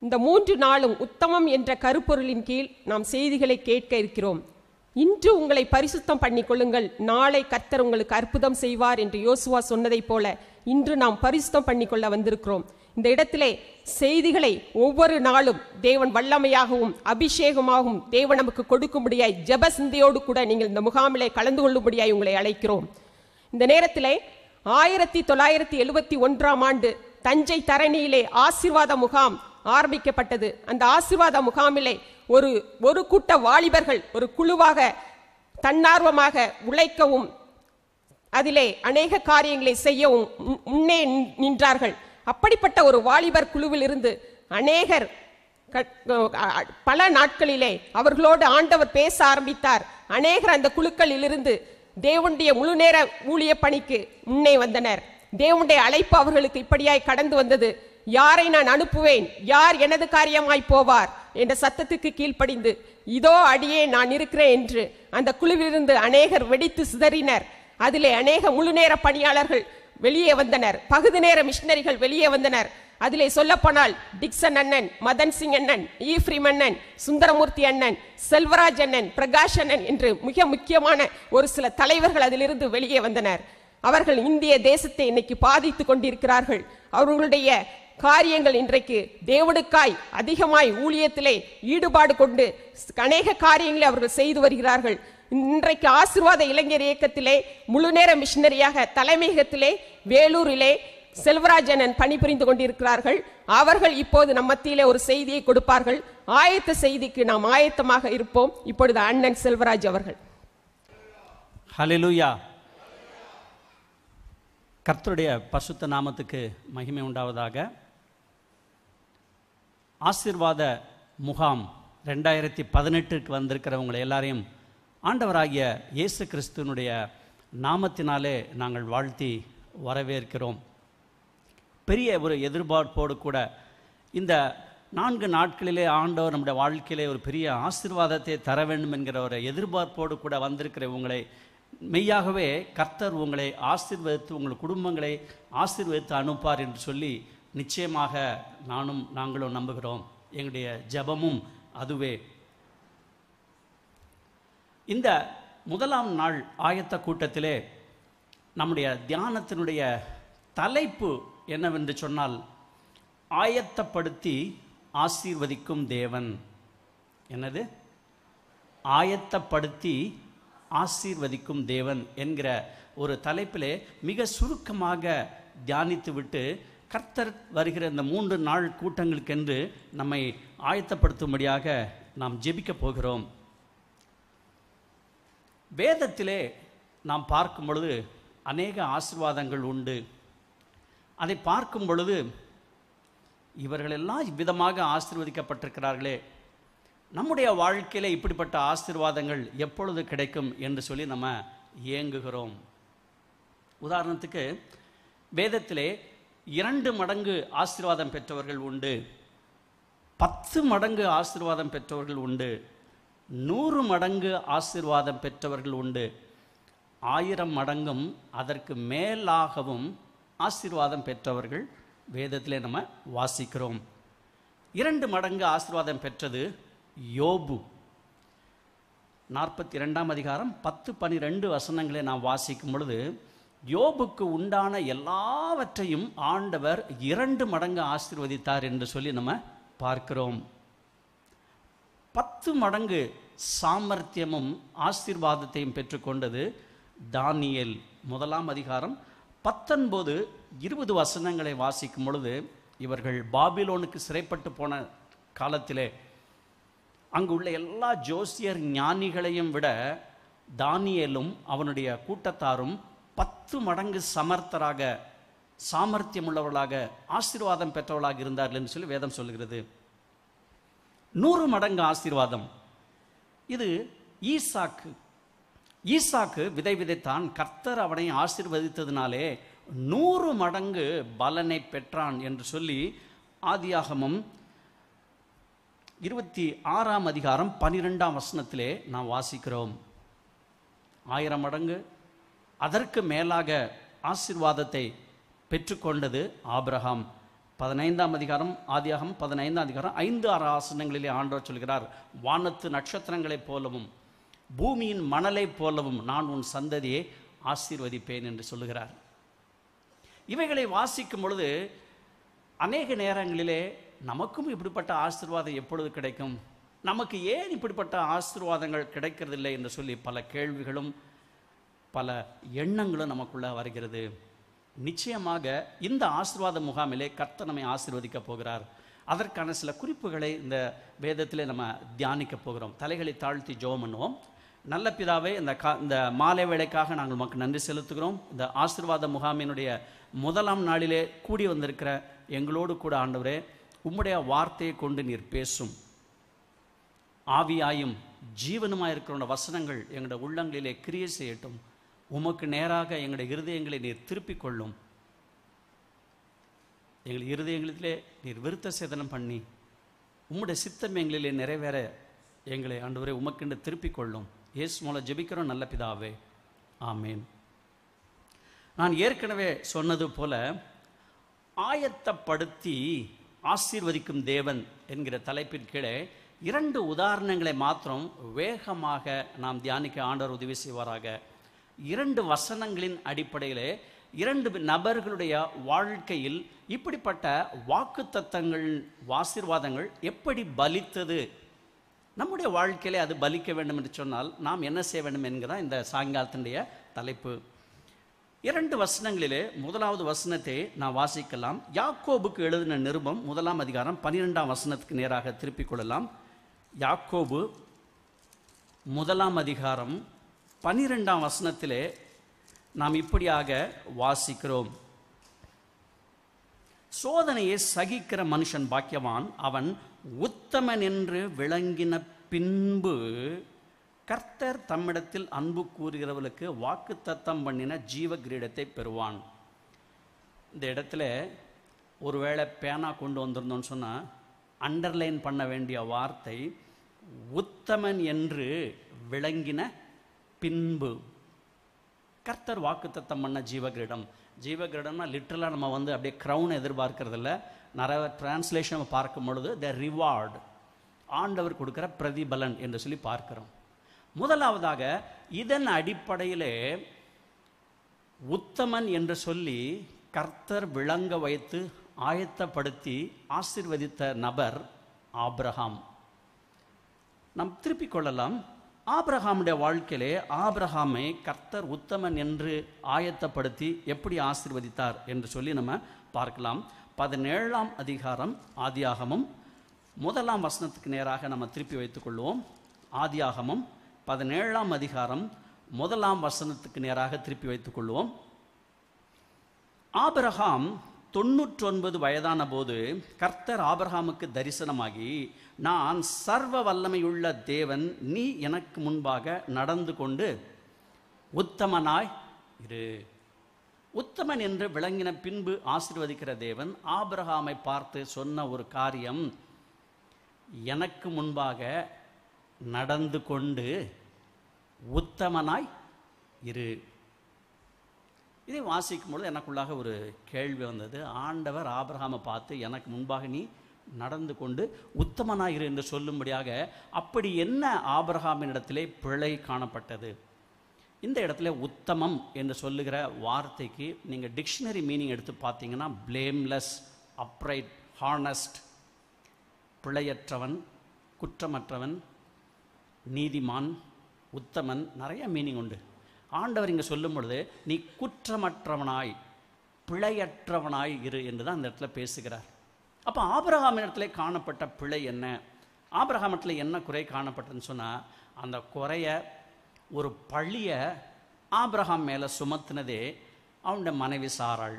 இந்த 3 நாளும் உத்தமம் என்ற கருப்பொருளின் கீழ் நாம் செய்திகளை கேட்க இருக்கிறோம். இன்று உங்களை பரிசுத்தம் பண்ணி கொள்ளுங்கள், நாளை கர்த்தர் உங்களுக்கு அற்புதம் செய்வார் என்று யோசுவா சொன்னதைப் போல இன்று நாம் பரிசுத்தம் பண்ணிக்கொள்ள வந்திருக்கிறோம். இந்த இடத்திலே செய்திகளை ஒவ்வொரு நாளும் தேவன் வல்லமையாகவும் அபிஷேகமாகவும் தேவன் நமக்கு கொடுக்கும்படியாய் ஜெப சிந்தையோடு கூட நீங்கள் இந்த முகாமிலே கலந்து கொள்ளும்படியாய் உங்களை அழைக்கிறோம். இந்த நேரத்திலே 1971ஆம் ஆண்டு தஞ்சை தரணியிலே ஆசீர்வாத முகாம் ஆரம்பிக்கப்பட்டது. அந்த ஆசீர்வாத முகாமிலே ஒரு கூட்ட வாலிபர்கள் ஒரு குழுவாக தன்னார்வமாக உழைக்கவும் அதிலே அநேக காரியங்களை செய்யவும் முன்னே நின்றார்கள். அப்படிப்பட்ட ஒரு வாலிபர் குழுவில் இருந்து அநேகர் பல நாட்களிலே அவர்களோடு ஆண்டவர் பேச ஆரம்பித்தார். அநேகர் அந்த குழுக்களில் இருந்து தேவனுடைய முழு நேர ஊழிய பணிக்கு முன்னே வந்தனர். தேவனுடைய அழைப்பு அவர்களுக்கு இப்படியாய் கடந்து வந்தது. யாரை நான் அனுப்புவேன், யார் எனது காரியமாய் போவார் என்ற சத்தத்துக்கு கீழ்ப்படிந்து இதோ அடியே நான் இருக்கிறேன் என்று அந்த குழுவிலிருந்து அநேகர் வெடித்து சிதறினர். அதிலே அநேக முழு நேர பணியாளர்கள் வெளியே வந்தனர், பகுதி நேர மிஷனரிகள் வெளியே வந்தனர். அதிலே சொல்லப்போனால் டிக்சன் அண்ணன், மதன் சிங் அண்ணன், ஈஃப்ரிம் அண்ணன், சுந்தரமூர்த்தி அண்ணன், செல்வராஜ் அண்ணன், பிரகாஷ் அண்ணன் என்று மிக முக்கியமான ஒரு சில தலைவர்கள் அதிலிருந்து வெளியே வந்தனர். அவர்கள் இந்திய தேசத்தை இன்னைக்கு பாதித்து கொண்டிருக்கிறார்கள். அவர்களுடைய காரியங்கள் இன்றைக்கு தேவனுக்காய் அதிகமாய் ஊழியத்திலே ஈடுபாடு கொண்டு அநேக காரியங்களை அவர்கள் செய்து வருகிறார்கள். இன்றைக்கு ஆசீர்வாத இளைஞர் இயக்கத்திலே முழு நேர மிஷனரியாக தலைமையகத்திலே வேலூரிலே செல்வராஜ் அண்ணன் பணிபுரிந்து கொண்டிருக்கிறார்கள். அவர்கள் இப்போது நம் மத்தியிலே ஒரு செய்தியை கொடுப்பார்கள். ஆயத்த செய்திக்கு நாம் ஆயத்தமாக இருப்போம். இப்பொழுது அண்ணன் செல்வராஜ் அவர்கள். ஹல்லேலூயா. கர்த்தருடைய பரிசுத்த நாமத்துக்கு மகிமை உண்டாவதாக. ஆசீர்வாத முகாம் 2018க்கு வந்திருக்கிறவங்களை எல்லாரையும் ஆண்டவராகிய இயேசு கிறிஸ்துவனுடைய நாமத்தினாலே நாங்கள் வாழ்த்தி வரவேற்கிறோம். பெரிய ஒரு எதிர்பார்ப்போடு கூட இந்த 4 நாட்களிலே ஆண்டவர் நம்முடைய வாழ்க்கையிலே ஒரு பெரிய ஆசீர்வாதத்தை தர வேண்டும் என்கிற ஒரு எதிர்பார்ப்போடு கூட வந்திருக்கிற உங்களை மெய்யாகவே கர்த்தர் உங்களை ஆசீர்வதித்து உங்கள் குடும்பங்களை ஆசீர்வதித்து அனுப்பார் என்று சொல்லி நிச்சயமாக நாங்களும் நம்புகிறோம். எங்களுடைய ஜெபமும் அதுவே. இந்த முதலாம் நாள் ஆயத்த கூட்டத்திலே நம்முடைய தியானத்தினுடைய தலைப்பு என்னவென்று சொன்னால், ஆயத்தப்படுத்தி ஆசீர்வதிக்கும் தேவன். என்னது? ஆயத்தப்படுத்தி ஆசீர்வதிக்கும் தேவன் என்கிற ஒரு தலைப்பிலே மிக சுருக்கமாக தியானித்து விட்டு கர்த்தர் வருகிற இந்த 3 நாள் கூட்டங்களுக்கென்று நம்மை ஆயத்தப்படுத்தும்படியாக நாம் ஜெபிக்க போகிறோம். வேதத்திலே நாம் பார்க்கும் பொழுது அநேக ஆசீர்வாதங்கள் உண்டு. அதை பார்க்கும் பொழுது இவர்களெல்லாம் இவ்விதமாக ஆசீர்வதிக்கப்பட்டிருக்கிறார்களே, நம்முடைய வாழ்க்கையில் இப்படிப்பட்ட ஆசீர்வாதங்கள் எப்பொழுது கிடைக்கும் என்று சொல்லி நம்ம ஏங்குகிறோம். உதாரணத்துக்கு வேதத்திலே 2 மடங்கு ஆசீர்வாதம் பெற்றவர்கள் உண்டு, 10 மடங்கு ஆசீர்வாதம் பெற்றவர்கள் உண்டு, 100 மடங்கு ஆசீர்வாதம் பெற்றவர்கள் உண்டு, 1000 மடங்கும் அதற்கு மேலாகவும் ஆசீர்வாதம் பெற்றவர்கள் வேதத்திலே நம்ம வாசிக்கிறோம். 2 மடங்கு ஆசீர்வாதம் பெற்றது யோபு. 42ஆம் அதிகாரம் 10-12 வசனங்களை நாம் வாசிக்கும் பொழுது யோபுக்கு உண்டான எல்லாவற்றையும் ஆண்டவர் 2 மடங்கு ஆசீர்வதித்தார் என்று சொல்லி நம்ம பார்க்கிறோம். 10 மடங்கு சாமர்த்தியமும் ஆசீர்வாதத்தையும் பெற்றுக்கொண்டது தானியேல். 1ஆம் அதிகாரம் 19-20 வசனங்களை வாசிக்கும் பொழுது இவர்கள் பாபிலோனுக்கு சிறைப்பட்டு போன காலத்திலே அங்கு உள்ள எல்லா ஜோசியர் ஞானிகளையும் விட தானியேலும் அவனுடைய கூட்டத்தாரும் 10 மடங்கு சமர்த்தராக சாமர்த்தியம் உள்ளவர்களாக ஆசீர்வாதம் பெற்றவர்களாக இருந்தார்கள் என்று சொல்லி வேதம் சொல்லுகிறது. 100 மடங்கு ஆசீர்வாதம் இது ஈசாக்கு விதை விதைத்தான். கர்த்தர் அவனை ஆசீர்வதித்ததினாலே 100 மடங்கு பலனை பெற்றான் என்று சொல்லி ஆதியாகமம் 26ஆம் அதிகாரம் 12ஆம் வசனத்திலே நாம் வாசிக்கிறோம். 1000 மடங்கு அதற்கு மேலாக ஆசீர்வாதத்தை பெற்றுக்கொண்டது ஆபிரகாம். 15ஆம் அதிகாரம், ஆதியாகமம் 15ஆம் அதிகாரம் 5-6 வசனங்களிலே ஆண்டவர் சொல்கிறார், வானத்து நட்சத்திரங்களைப் போலவும் பூமியின் மணலைப் போலவும் நான் உன் சந்ததியை ஆசீர்வதிப்பேன் என்று சொல்லுகிறார். இவைகளை வாசிக்கும் பொழுது அநேக நேரங்களிலே நமக்கும் இப்படிப்பட்ட ஆசீர்வாதம் எப்பொழுது கிடைக்கும், நமக்கு ஏன் இப்படிப்பட்ட ஆசீர்வாதங்கள் கிடைக்கிறதில்லை என்று சொல்லி பல கேள்விகளும் பல எண்ணங்களும் நமக்குள்ள வருகிறது. நிச்சயமாக இந்த ஆசீர்வாத முகாமிலே கர்த்தர் நம்மை ஆசீர்வதிக்க போகிறார். அதற்கான சில குறிப்புகளை இந்த வேதத்திலே நம்ம தியானிக்க போகிறோம். தலைகளை தாழ்த்தி ஜெபம் பண்ணுவோம். நல்ல பிதாவே, இந்த மாலை வேளைக்காக நாங்கள் உமக்கு நன்றி செலுத்துகிறோம். இந்த ஆசீர்வாத முகாமினுடைய முதலாம் நாளிலே கூடி வந்திருக்கிற எங்களோடு கூட ஆண்டவரே, உம்முடைய வார்த்தையை கொண்டு நீர் பேசும். ஆவியாயும் ஜீவனுமாய் இருக்கிற வசனங்கள் எங்களுடைய உள்ளங்களிலே கிரியை செய்யட்டும். உமக்கு நேராக எங்களுடைய இருதயங்களை நீர் திருப்பிக் கொள்ளும். எங்கள் இருதயங்களிலே நீர் விருத்த சேதனம் பண்ணி உம்முடைய சித்தம் எங்களிலே நிறைவேற எங்களை ஆண்டவரே உமக்கென்று திருப்பிக் கொள்ளும். இயேசு மூலம் ஜெபிக்கிறோம் நல்ல பிதாவே, ஆமேன். நான் ஏற்கனவே சொன்னது போல ஆயத்தப்படுத்தி ஆசீர்வதிக்கும் தேவன் என்கிற தலைப்பின் கீழே 2 உதாரணங்களை மாத்திரம் வேகமாக நாம் தியானிக்க ஆண்டவர் உதவி செய்வாராக. 2 வசனங்களின் அடிப்படையிலே 2 நபர்களுடைய வாழ்க்கையில் இப்படிப்பட்ட வாக்குத்தத்தங்கள், ஆசீர்வாதங்கள் எப்படி பலித்தது, நம்முடைய வாழ்க்கையிலே அது பலிக்க வேண்டும் என்று சொன்னால் நாம் என்ன செய்ய வேண்டும் என்கிறதான் இந்த சாயங்காலத்தினுடைய தலைப்பு. 2 வசனங்களிலே முதலாவது வசனத்தை நான் வாசிக்கலாம். யாக்கோபுக்கு எழுதின நிருபம் 1ஆம் அதிகாரம் 12ஆம் வசனத்துக்கு நேராக திருப்பிக் கொள்ளலாம். யாக்கோபு 1ஆம் அதிகாரம் 12ஆம் வசனத்திலே நாம் இப்படியாக வாசிக்கிறோம். சோதனையை சகிக்கிற மனுஷன் பாக்கியவான், அவன் உத்தமன் என்று விளங்கின பின்பு கர்த்தர் தம்மிடத்தில் அன்பு கூறுகிறவர்களுக்கு வாக்கு தத்தம் பண்ணின ஜீவ கிரீடத்தை பெறுவான். இந்த இடத்துல ஒருவேளை பேனா கொண்டு வந்திருந்தோன்னு சொன்னால் அண்டர்லைன் பண்ண வேண்டிய வார்த்தை உத்தமன் என்று விளங்கின பின்பு. கர்த்தர் வாக்குத்தத்தம் பண்ண ஜீவகிரீடம். ஜீவகிரீடம்னா லிட்டரலாக நம்ம அப்படியே க்ரௌன் எதிர்பார்க்கறதில்ல. நிறைய டிரான்ஸ்லேஷன் பார்க்கும் பொழுது த ரிவார்டு, ஆண்டவர் கொடுக்குற பிரதிபலன் என்று சொல்லி பார்க்கிறோம். முதலாவதாக இதன் அடிப்படையிலே உத்தமன் என்று சொல்லி கர்த்தர் விளங்க வைத்து ஆயத்தப்படுத்தி ஆசீர்வதித்த நபர் ஆபிரகாம். நாம் திருப்பிக் கொள்ளலாம். ஆபிரகாமுடைய வாழ்க்கையிலே ஆபிரகாமை கர்த்தர் உத்தமன் என்று ஆயத்தப்படுத்தி எப்படி ஆசீர்வதித்தார் என்று சொல்லி நம்ம பார்க்கலாம். 17ஆம் அதிகாரம் ஆதியாகமம் 1ஆம் வசனத்துக்கு நேராக நம்ம திருப்பி வைத்துக் கொள்வோம். ஆதியாகமம் 17ஆம் அதிகாரம் 1ஆம் வசனத்துக்கு நேராக திருப்பி வைத்துக் கொள்வோம். ஆபிரகாம் 99 வயதான போது கர்த்தர் ஆபிரகாமுக்கு தரிசனமாகி, நான் சர்வ வல்லமையுள்ள தேவன், நீ எனக்கு முன்பாக நடந்து கொண்டு உத்தமனாய் இரு. உத்தமன் என்று விளங்கின பின்பு ஆசீர்வதிக்கிற தேவன் ஆபிரகாமை பார்த்து சொன்ன ஒரு காரியம், எனக்கு முன்பாக நடந்து கொண்டு உத்தமனாய் இரு. இதை வாசிக்கும் பொழுது எனக்குள்ளாக ஒரு கேள்வி வந்தது. ஆண்டவர் ஆபிரகாமை பார்த்து எனக்கு முன்பாக நீ நடந்து கொண்டு உத்தமனாயிரு என்று சொல்லும்படியாக அப்படி என்ன ஆபிரகாமின் இடத்திலே பிழை காணப்பட்டது? இந்த இடத்துல உத்தமம் என்று சொல்லுகிற வார்த்தைக்கு நீங்கள் டிக்ஷனரி மீனிங் எடுத்து பார்த்தீங்கன்னா பிளேம்லெஸ், அப்ரைட், ஹானஸ்ட், பிழையற்றவன், குற்றமற்றவன், நீதிமான், உத்தமன், நிறைய மீனிங் உண்டு. ஆண்டவர் இங்கே சொல்லும் பொழுது நீ குற்றமற்றவனாய் பிழையற்றவனாய் இரு என்று தான் அந்த இடத்துல பேசுகிறார். அப்போ ஆபிரகாமின் இடத்துல காணப்பட்ட பிழை என்ன, ஆபிரகாமத்தில் என்ன குறை காணப்பட்டதுன்னு சொன்னால், அந்த குறைய ஒரு பழியை ஆபிரகாம் மேலே சுமத்தினதே அவனுடைய மனைவி சாராள்.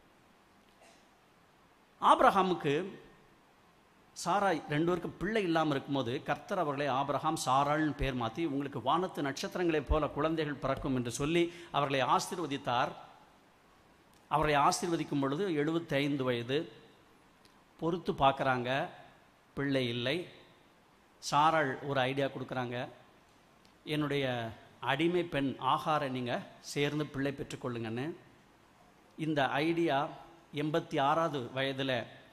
ஆபிரகாமுக்கு சாரா 2 பேருக்கு பிள்ளை இல்லாமல் இருக்கும்போது கர்த்தர் அவர்களை ஆபிரகாம் சாராள்னு பேர் மாற்றி, உங்களுக்கு வானத்து நட்சத்திரங்களைப் போல குழந்தைகள் பிறக்கும் என்று சொல்லி அவர்களை ஆசீர்வதித்தார். அவர்களை ஆசீர்வதிக்கும் பொழுது 75 வயது. பொறுத்து பார்க்குறாங்க, பிள்ளை இல்லை. சாராள் ஒரு ஐடியா கொடுக்குறாங்க, என்னுடைய அடிமை பெண் ஆகாரை நீங்கள் சேர்ந்து பிள்ளை பெற்றுக்கொள்ளுங்கன்னு. இந்த ஐடியா 86வது வயதில்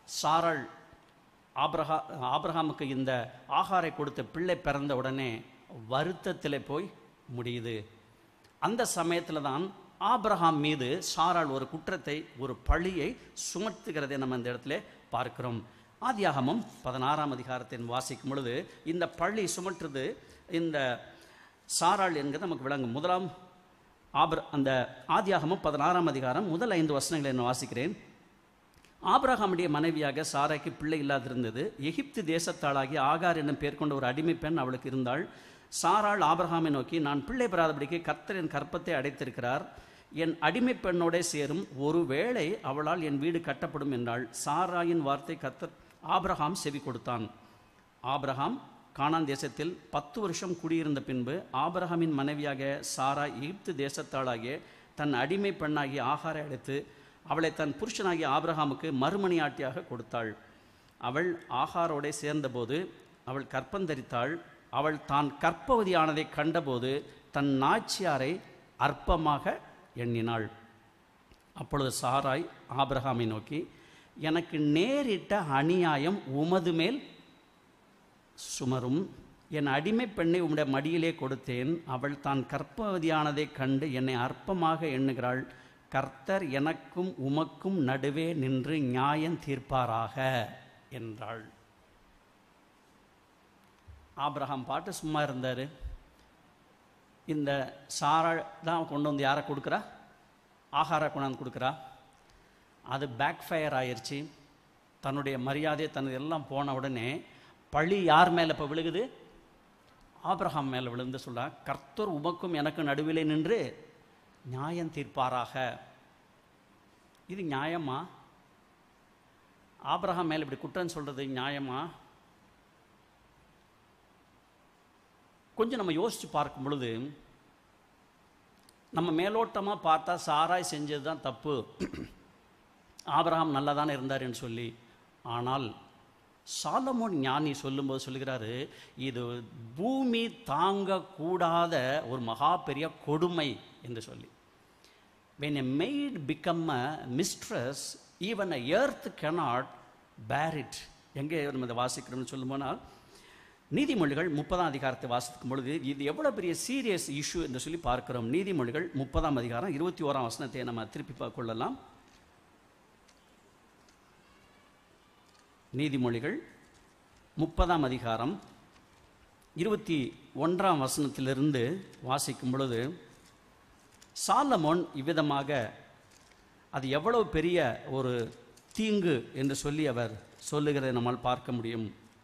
சாராள் ஆபிரகாமுக்கு இந்த ஆகாரை கொடுத்த பிள்ளை பிறந்த உடனே வருத்தத்தில் போய் முடியுது. அந்த சமயத்தில் தான் ஆபிரகாம் மீது சாராள் ஒரு குற்றத்தை, ஒரு பழியை சுமத்துகிறதை நம்ம இந்த இடத்துல பார்க்கிறோம். ஆதியாகமம் 16ஆம் அதிகாரத்தின் வாசிக்கும் பொழுது இந்த பழி சுமற்றுது இந்த சாராள் என்கிறது நமக்கு விளங்கும். முதலாம் அந்த ஆதியாகமம் 16ஆம் அதிகாரம் முதல் 5 வசனங்களை நான் வாசிக்கிறேன். ஆபிரகாமுடைய மனைவியாக சாராய்க்கு பிள்ளை இல்லாதிருந்தது. எகிப்து தேசத்தாளாகிய ஆகார் என்னும் பேர் கொண்ட ஒரு அடிமை பெண் அவளுக்கு இருந்தாள். சாராள் ஆபிரகாமை நோக்கி, நான் பிள்ளை பெறாதபடிக்கு கர்த்தர் என் கற்பத்தை அடைத்திருக்கிறார், என் அடிமை பெண்ணோட சேரும், ஒருவேளை அவளால் என் வீடு கட்டப்படும் என்றாள். சாராயின் வார்த்தை கர்த்தர் ஆபிரகாம் செவி கொடுத்தான். ஆபிரகாம் கானான் தேசத்தில் 10 வருஷம் குடியிருந்த பின்பு ஆபிரகாமின் மனைவியாக சாரா எகிப்து தேசத்தாளாகிய தன் அடிமை பெண்ணாகிய ஆகாரை அழைத்து அவளை தன் புருஷனாகிய ஆபிரகாமுக்கு மறுமணியாட்டியாக கொடுத்தாள். அவள் ஆகாரோடே சேர்ந்தபோது அவள் கற்பந்தரித்தாள். அவள் தான் கற்பவதியானதை கண்டபோது தன் நாச்சியாரை அற்பமாக எண்ணினாள். அப்பொழுது சாராய் ஆபிரகாமை நோக்கி, எனக்கு நேரிட்ட அநியாயம் உமது மேல் சுமரும், என் அடிமை பெண்ணை உம்முடைய மடியிலே கொடுத்தேன், அவள் தான் கற்பவதியானதை கண்டு என்னை அற்பமாக எண்ணுகிறாள், கர்த்தர் எனக்கும் உமக்கும் நடுவே நின்று நியாயம் தீர்ப்பாராக என்றாள். ஆபிரகாம் பாட்டு சும்மா இருந்தார். இந்த சாரா தான் கொண்டு வந்து யாரை கொடுக்குறா? ஆகாரை கொண்டாந்து கொடுக்குறா. அது பேக் ஃபயர் ஆயிடுச்சு. தன்னுடைய மரியாதை தனது எல்லாம் போன உடனே பழி யார் மேலே இப்போ விழுகுது? ஆபிரகாம் மேலே விழுந்து சொல்ல, கர்த்தர் உமக்கும் எனக்கு நடுவிலே நின்று நியாயம் தீர்ப்பாராக. இது நியாயமா? ஆபிரகாம் மேலே இப்படி குற்றம் சொல்றது நியாயமா? கொஞ்சம் நம்ம யோசிச்சு பார்க்கும் பொழுது நம்ம மேலோட்டமாக பார்த்தா சாராய் செஞ்சது தான் தப்பு, ஆபிரகாம் நல்லா தானே இருந்தாருன்னு சொல்லி. ஆனால் சாலமோன் ஞானி சொல்லும்போது சொல்லுகிறாரு, இது பூமி தாங்கக்கூடாத ஒரு மகா பெரிய கொடுமை என்று சொல்லி. when a maid become a mistress, even a earth cannot bear it. எங்கே நம்ம இதை வாசிக்கிறோம்னு சொல்லும் போனால் நீதிமொழிகள் 30ஆம் அதிகாரத்தை வாசிக்கும் பொழுது இது எவ்வளோ பெரிய சீரியஸ் இஷ்யூ என்று சொல்லி பார்க்கிறோம். நீதிமொழிகள் 30ஆம் அதிகாரம் 21ஆம் வசனத்தை நம்ம திருப்பி கொள்ளலாம். நீதிமொழிகள் 30ஆம் அதிகாரம் 21ஆம் வசனத்திலிருந்து வாசிக்கும் பொழுது சாலமோன் இவ்விதமாக அது எவ்வளவு பெரிய ஒரு தீங்கு என்று சொல்லி அவர் சொல்லுகிறதை நம்மால் பார்க்க முடியும்.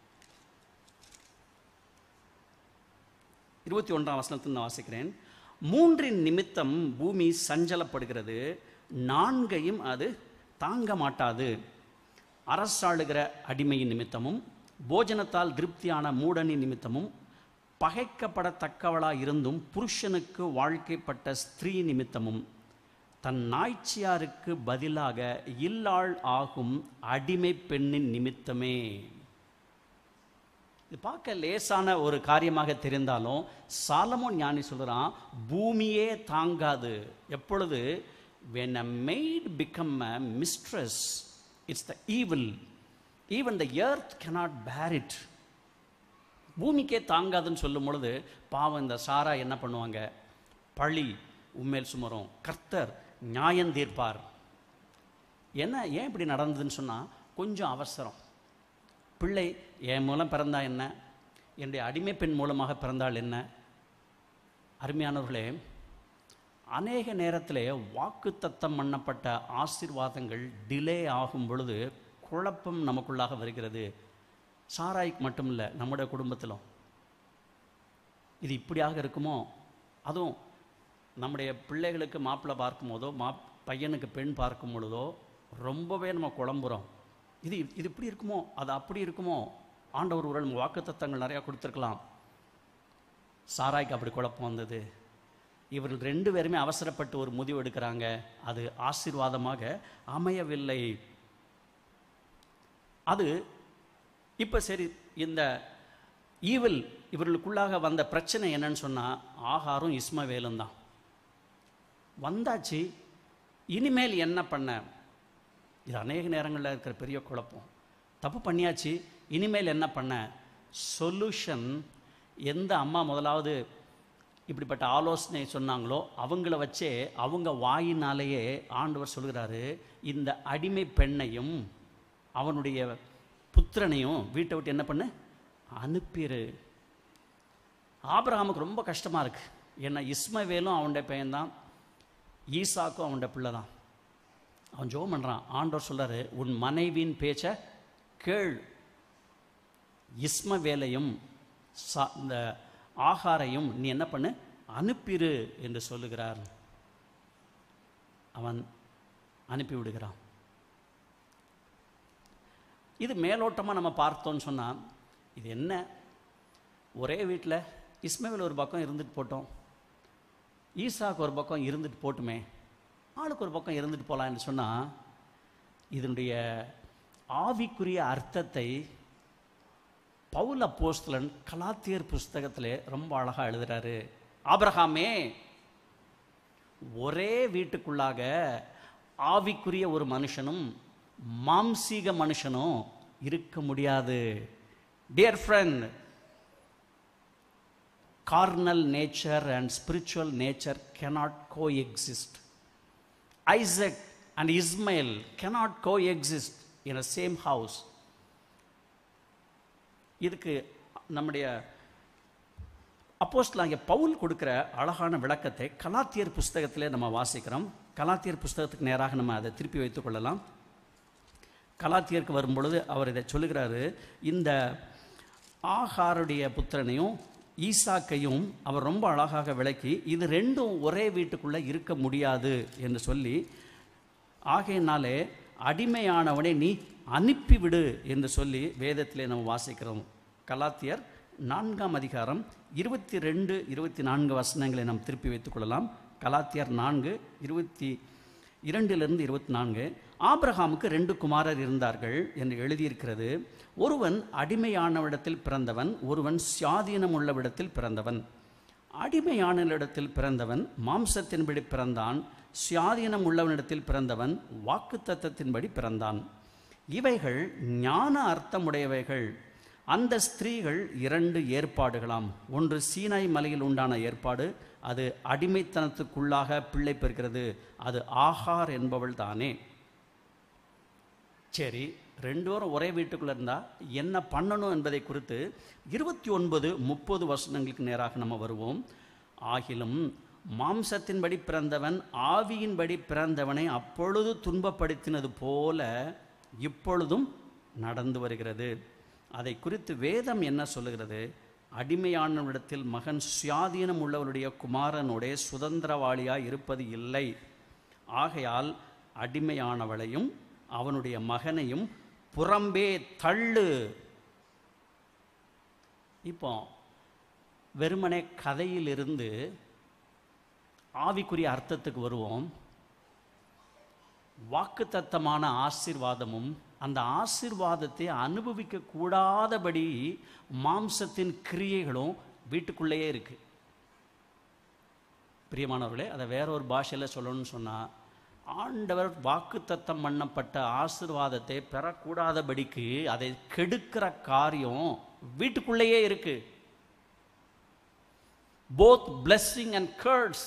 21ஆம் வசனத்தில் நான் வாசிக்கிறேன். 3 நிமித்தம் பூமி சஞ்சலப்படுகிறது, 4 அது தாங்க மாட்டாது. அரசாளுகிற அடிமையின் நிமித்தமும், போஜனத்தால் திருப்தியான மூடனின் நிமித்தமும், பகைக்கப்படத்தக்கவளாய் இருந்தும் புருஷனுக்கு வாழ்க்கைப்பட்ட ஸ்திரீ நிமித்தமும், தன் நாய்ச்சியாருக்கு பதிலாக இல்லாள் ஆகும் அடிமை பெண்ணின் நிமித்தமே. இது பார்க்க லேசான ஒரு காரியமாக தெரிந்தாலும் சாலமோன் ஞானி சொல்கிறான், பூமியே தாங்காது. எப்பொழுது? when a maid become a mistress, it's the evil, even the earth cannot bear it. பூமிக்கே தாங்காதுன்னு சொல்லும் பொழுது பாவம் இந்த சாரா என்ன பண்ணுவாங்க? பழி உண்மையில் சுமரும், கர்த்தர் நியாயம் தீர்ப்பார். ஏன் இப்படி நடந்ததுன்னு சொன்னால் கொஞ்சம் அவசரம். பிள்ளை என் மூலம் பிறந்தா என்ன, என்னுடைய அடிமை பெண் மூலமாக பிறந்தால் என்ன? அருமையானவர்களே, அநேக நேரத்தில் வாக்குத்தத்தம் பண்ணப்பட்ட ஆசீர்வாதங்கள் டிலே ஆகும் பொழுது குழப்பம் நமக்குள்ளாக வருகிறது. சாராய்க்கு மட்டும் இல்லை, நம்முடைய குடும்பத்திலும் இது இப்படியாக இருக்குமோ? அதுவும் நம்முடைய பிள்ளைகளுக்கு மாப்பிள்ளை பார்க்கும் போதோ பையனுக்கு பெண் பார்க்கும் பொழுதோ ரொம்பவே நம்ம குழம்புறோம். இது இப்படி இருக்குமோ, அது அப்படி இருக்குமோ? ஆண்டவர் ஒரு வாக்குத்தத்தங்கள் நிறையா கொடுத்துருக்கலாம். சாராய்க்கு அப்படி குழப்பம் வந்தது. இவர்கள் 2 பேருமே அவசரப்பட்டு ஒரு முடிவு எடுக்கிறாங்க, அது ஆசீர்வாதமாக அமையவில்லை. அது இப்போ சரி, இந்த ஈவில் இவர்களுக்குள்ளாக வந்த பிரச்சனை என்னன்னு சொன்னால் ஆகாரும் இஸ்மவேலும் தான் வந்தாச்சு. இனிமேல் என்ன பண்ண? இது அநேக நேரங்களில் இருக்கிற பெரிய குழப்பம். தப்பு பண்ணியாச்சு, இனிமேல் என்ன பண்ண? சொல்யூஷன் எந்த அம்மா முதலாவது இப்படிப்பட்ட ஆலோசனை சொன்னாங்களோ அவங்கள வச்சே, அவங்க வாயினாலேயே ஆண்டவர் சொல்கிறாரு, இந்த அடிமை பெண்ணையும் அவனுடைய புத்திரனையும் வீட்டை விட்டு என்ன பண்ணு? அனுப்பிடு. ஆபிரகாமுக்கு ரொம்ப கஷ்டமாக இருக்குது. ஏன்னா இஸ்மவேலும் அவனுடைய பையன்தான், ஈசாக்கும் அவனுடைய பிள்ளை தான். அவன் ஜெபம் பண்ணுறான். ஆண்டவர் சொல்கிறாரு, உன் மனைவியின் பேச்சை கேள், இஸ்மவேலையும் இந்த ஆகாரையும் நீ என்ன பண்ணு? அனுப்பிடு என்று சொல்லுகிறார். அவன் அனுப்பிவிடுகிறான். இது மேலோட்டமாக நம்ம பார்த்தோன்னு சொன்னால், இது என்ன, ஒரே வீட்டில் இஸ்மவேல் ஒரு பக்கம் இருந்துட்டு போட்டோம், ஈசாக்கு ஒரு பக்கம் இருந்துட்டு போட்டுமே, ஆளுக்கு ஒரு பக்கம் இருந்துட்டு போகலான்னு சொன்னால், இதனுடைய ஆவிக்குரிய அர்த்தத்தை பவுல் அப்போஸ்தலன் கலாத்தியர் புஸ்தகத்திலே ரொம்ப அழகாக எழுதுறாரு. ஆபிரகாமே, ஒரே வீட்டுக்குள்ளாக ஆவிக்குரிய ஒரு மனுஷனும் மாம்சீக மனுஷனும் இருக்க முடியாது. Dear friend, carnal nature and spiritual nature cannot coexist. Isaac and Ismail cannot coexist in a same house. இதுக்கு நம்முடைய அப்போஸ்தலனாகிய பவுல் கொடுக்கிற அழகான விளக்கத்தை கலாத்தியர் புஸ்தகத்திலே நம்ம வாசிக்கிறோம். கலாத்தியர் புஸ்தகத்துக்கு நேராக நம்ம அதை திருப்பி வைத்துக் கொள்ளலாம். கலாத்தியருக்கு வரும்பொழுது அவர் இதை சொல்லுகிறாரு, இந்த ஆகாருடைய புத்திரனையும் ஈசாக்கையும் அவர் ரொம்ப அழகாக விளக்கி, இது ரெண்டும் ஒரே வீட்டுக்குள்ளே இருக்க முடியாது என்று சொல்லி, ஆகையினாலே அடிமையானவனை நீ அனுப்பிவிடு என்று சொல்லி வேதத்திலே நம்ம வாசிக்கிறோம். கலாத்தியர் 4ஆம் அதிகாரம் 22, 24 வசனங்களை நாம் திருப்பி வைத்துக் கொள்ளலாம். கலாத்தியர் 4:22-24. ஆபிரகாமுக்கு 2 குமாரர் இருந்தார்கள் என்று எழுதியிருக்கிறது. ஒருவன் அடிமையானவிடத்தில் பிறந்தவன், ஒருவன் சுயாதீனம் உள்ளவிடத்தில் பிறந்தவன். அடிமையானவிடத்தில் பிறந்தவன் மாம்சத்தின்படி பிறந்தான், சுயாதீனம் உள்ளவனிடத்தில் பிறந்தவன் வாக்குத்தத்தத்தின்படி பிறந்தான். இவைகள் ஞான அர்த்தமுடையவைகள். அந்த ஸ்திரீகள் 2 ஏற்பாடுகளாம். ஒன்று சீனாய் மலையில் உண்டான ஏற்பாடு, அது அடிமைத்தனத்துக்குள்ளாக பிள்ளை பெறுகிறது, அது ஆகார் என்பவள் தானே. சரி, 2 பேரும் ஒரே வீட்டுக்குள்ளே இருந்தால் என்ன பண்ணணும் என்பதை குறித்து 29, 30 வசனங்களுக்கு நேராக நம்ம வருவோம். ஆகிலும் மாம்சத்தின்படி பிறந்தவன் ஆவியின்படி பிறந்தவனை அப்பொழுது துன்பப்படுத்தினது போல இப்பொழுதும் நடந்து வருகிறது. அதை குறித்து வேதம் என்ன சொல்லுகிறது? அடிமையானவரிடத்தில் மகன் சுயாதீனம் உள்ளவருடைய குமாரனுடைய சுதந்திரவாளியாய் இருப்பது இல்லை. ஆகையால் அடிமையானவளையும் அவனுடைய மகனையும் புறம்பே தள்ளு. இப்போ வெறுமனே கதையிலிருந்து ஆவிக்குரிய அர்த்தத்துக்கு வருவோம். வாக்குத்தத்தமான ஆசீர்வாதமும் அந்த ஆசீர்வாதத்தை அனுபவிக்க கூடாதபடி மாம்சத்தின் கிரியைகளும் வீட்டுக்குள்ளேயே இருக்கு. பிரியமானவர்களே, அதை வேற ஒரு பாஷையில் சொல்லணும்னு சொன்னால், ஆண்டவர் வாக்குத்தத்தம் பண்ணப்பட்ட ஆசீர்வாதத்தை பெறக்கூடாதபடிக்கு அதை கெடுக்கிற காரியம் வீட்டுக்குள்ளேயே இருக்கு. Both blessing and curse.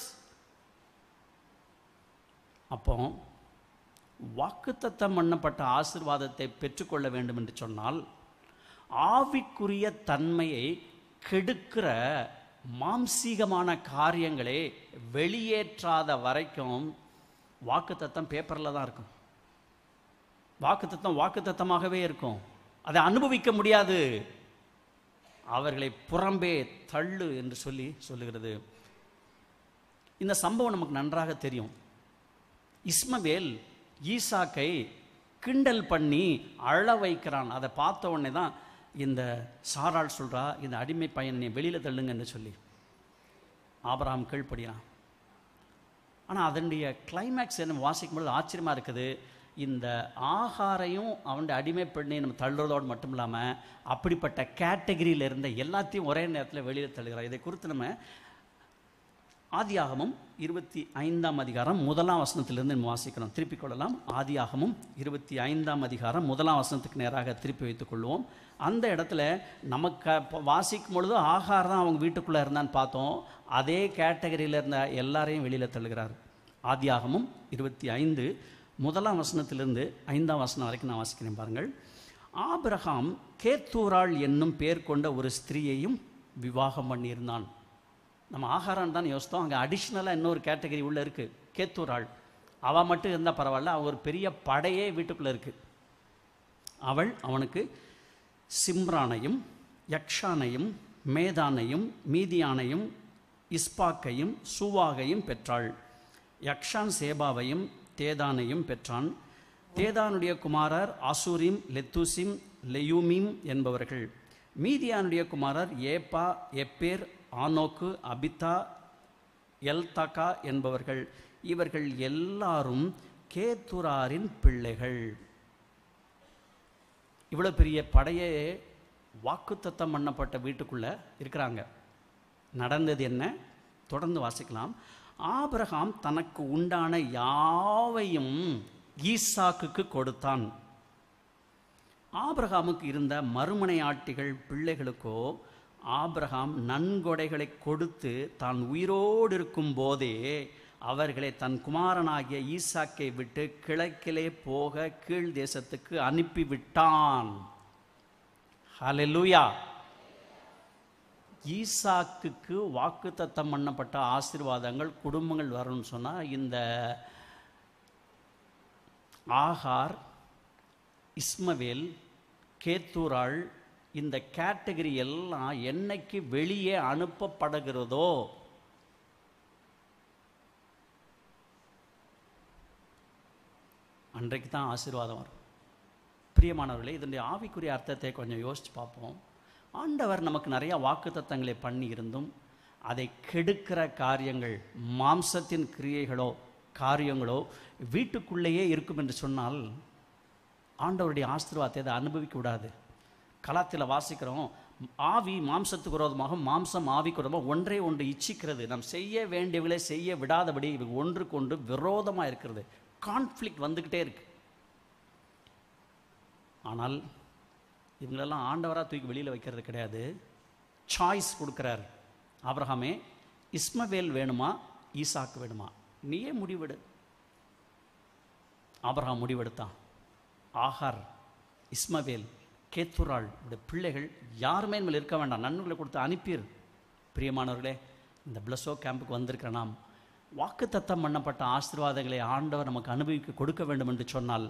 அப்போ வாக்குத்தத்தம் பண்ணப்பட்ட ஆசீர்வாதத்தை பெற்றுக்கொள்ள வேண்டும் என்று சொன்னால், ஆவிக்குரிய தன்மையை கெடுக்கிற மாம்சீகமான காரியங்களை வெளியேற்றாத வரைக்கும் வாக்குத்தத்தம் பேப்பரில் தான் இருக்கும். வாக்குத்தத்தம் வாக்குத்தத்தமாகவே இருக்கும். அதை அனுபவிக்க முடியாது. அவர்களை புறம்பே தள்ளு என்று சொல்லுகிறது. இந்த சம்பவம் நமக்கு நன்றாக தெரியும். இஸ்மவேல் ஈசாக்கை கிண்டல் பண்ணி அழ வைக்கிறான். அதை பார்த்த உடனே தான் இந்த சாராள் சொல்கிறா, இந்த அடிமை பையனை வெளியில் தள்ளுங்கன்னு சொல்லி. ஆபிரகாம் கீழ்ப்படியான். ஆனால் அதனுடைய கிளைமேக்ஸ் என்ன வாசிக்கும்போது ஆச்சரியமாக இருக்குது. இந்த ஆகாரையும் அவனுடைய அடிமை பெண்ணையும் நம்ம தள்ளுறதோடு மட்டும் இல்லாமல் அப்படிப்பட்ட கேட்டகரியில் இருந்த எல்லாத்தையும் ஒரே நேரத்தில் வெளியில் தள்ளுகிறார். இதை குறித்து நம்ம ஆதியாகமம் 25ஆம் அதிகாரம் 1ஆம் வசனத்திலிருந்து நம்ம வாசிக்கிறோம். திருப்பிக் கொள்ளலாம். ஆதியாகமம் 25ஆம் அதிகாரம் 1ஆம் வசனத்துக்கு நேராக திருப்பி வைத்துக் கொள்வோம். அந்த இடத்துல நமக்கு வாசிக்கும் பொழுது ஆகார் தான் அவங்க வீட்டுக்குள்ளே இருந்தான்னு பார்த்தோம். அதே கேட்டகரியில் இருந்த எல்லாரையும் வெளியில் தள்ளுகிறார். ஆதியாகமம் 25 1ஆம் வசனத்திலிருந்து 5ஆம் வசனம் வரைக்கும் நான் வாசிக்கிறேன் பாருங்கள். ஆபிரகாம் கேத்தூராள் என்னும் பேர் கொண்ட ஒரு ஸ்திரீயையும் விவாகம் பண்ணியிருந்தான். நம்ம ஆகாரான் தான் யோசித்தோம். அங்கே அடிஷ்னலாக இன்னொரு கேட்டகரி உள்ளே இருக்குது, கேத்தூராள். அவள் மட்டும் இருந்தால் பரவாயில்ல, அவள் ஒரு பெரிய படையே வீட்டுக்குள்ளே இருக்குது. அவள் அவனுக்கு சிம்ரானையும் யக்ஷானையும் மேதானையும் மீதியானையும் இஸ்பாக்கையும் சூவாகையும் பெற்றாள். யக்ஷான் சேபாவையும் தேதானையும் பெற்றான். தேதானுடைய குமாரர் ஆசூரிம் லெத்தூசிம் லெயூமிம் என்பவர்கள். மீதியானுடைய குமாரர் ஏப்பா எப்பேர் ஆனோக்கு அபிதா எல்தகா என்பவர்கள். இவர்கள் எல்லாரும் கேத்துராரின் பிள்ளைகள். இவ்வளோ பெரிய படையே வாக்குத்தத்தம் பண்ணப்பட்ட வீட்டுக்குள்ளே இருக்கிறாங்க. நடந்தது என்ன? தொடர்ந்து வாசிக்கலாம். ஆபிரகாம் தனக்கு உண்டான யாவையும் ஈசாக்குக்கு கொடுத்தான். ஆபிரகாமுக்கு இருந்த மறுமனையாட்டிகள் பிள்ளைகளுக்கோ ஆபிரகாம் நன்கொடைகளை கொடுத்து தான் உயிரோடு இருக்கும் போதே அவர்களை தன் குமாரனாகிய ஈசாக்கை விட்டு கிழக்கிலே போக கீழ் தேசத்துக்கு அனுப்பிவிட்டான். ஹல்லேலூயா. ஈசாக்குக்கு வாக்குத்தத்தம் பண்ணப்பட்ட ஆசீர்வாதங்கள் குடும்பங்கள் வரணும்னு சொன்னால் இந்த ஆகார், இஸ்மவேல், கேத்தூராள், இந்த கேட்டகரி எல்லாம் என்னைக்கு வெளியே அனுப்பப்படுகிறதோ அன்றைக்கு தான் ஆசீர்வாதம் வரும். பிரியமானவர்களே, இதனுடைய ஆவிக்குரிய அர்த்தத்தை கொஞ்சம் யோசித்து பார்ப்போம். ஆண்டவர் நமக்கு நிறைய வாக்குத்தத்தங்களை பண்ணி இருந்தும் அதை கெடுக்கிற காரியங்கள், மாம்சத்தின் கிரியைகளோ காரியங்களோ வீட்டுக்குள்ளேயே இருக்கும் என்று சொன்னால் ஆண்டவருடைய ஆசீர்வாதத்தை அதை அனுபவிக்க விடாது. கலாத்தில் வாசிக்கிறோம், ஆவி மாம்சத்துக்கு விரோதமாக, மாம்சம் ஆவிக்கு விரோதமாக ஒன்றே ஒன்று இச்சிக்கிறது. நாம் செய்ய வேண்டியவர்களை செய்ய விடாதபடி இவங்க ஒன்றுக்கு ஒன்று விரோதமாக இருக்கிறது. கான்ஃப்ளிக்ட் வந்துக்கிட்டே இருக்கு. ஆனால் இவங்களெல்லாம் ஆண்டவராக தூக்கி வெளியில் வைக்கிறது கிடையாது. சாய்ஸ் கொடுக்குறார். ஆபிரகாமே, இஸ்மவேல் வேணுமா ஈசாக்கு வேணுமா, நீயே முடிவெடு. ஆபிரகாம் முடிவெடுத்தான். ஆகார், இஸ்மவேல், கேத்துராள் இந்த பிள்ளைகள் யாருமே மேல் இருக்க வேண்டாம், நன்மைகளை கொடுத்து அனுப்பிடு. பிரியமானவர்களே, இந்த பிளஸோ கேம்புக்கு வந்திருக்கிற நாம் வாக்குத்தத்தம் பண்ணப்பட்ட ஆசீர்வாதங்களை ஆண்டவர் நமக்கு அனுபவிக்க கொடுக்க வேண்டும் என்று சொன்னால்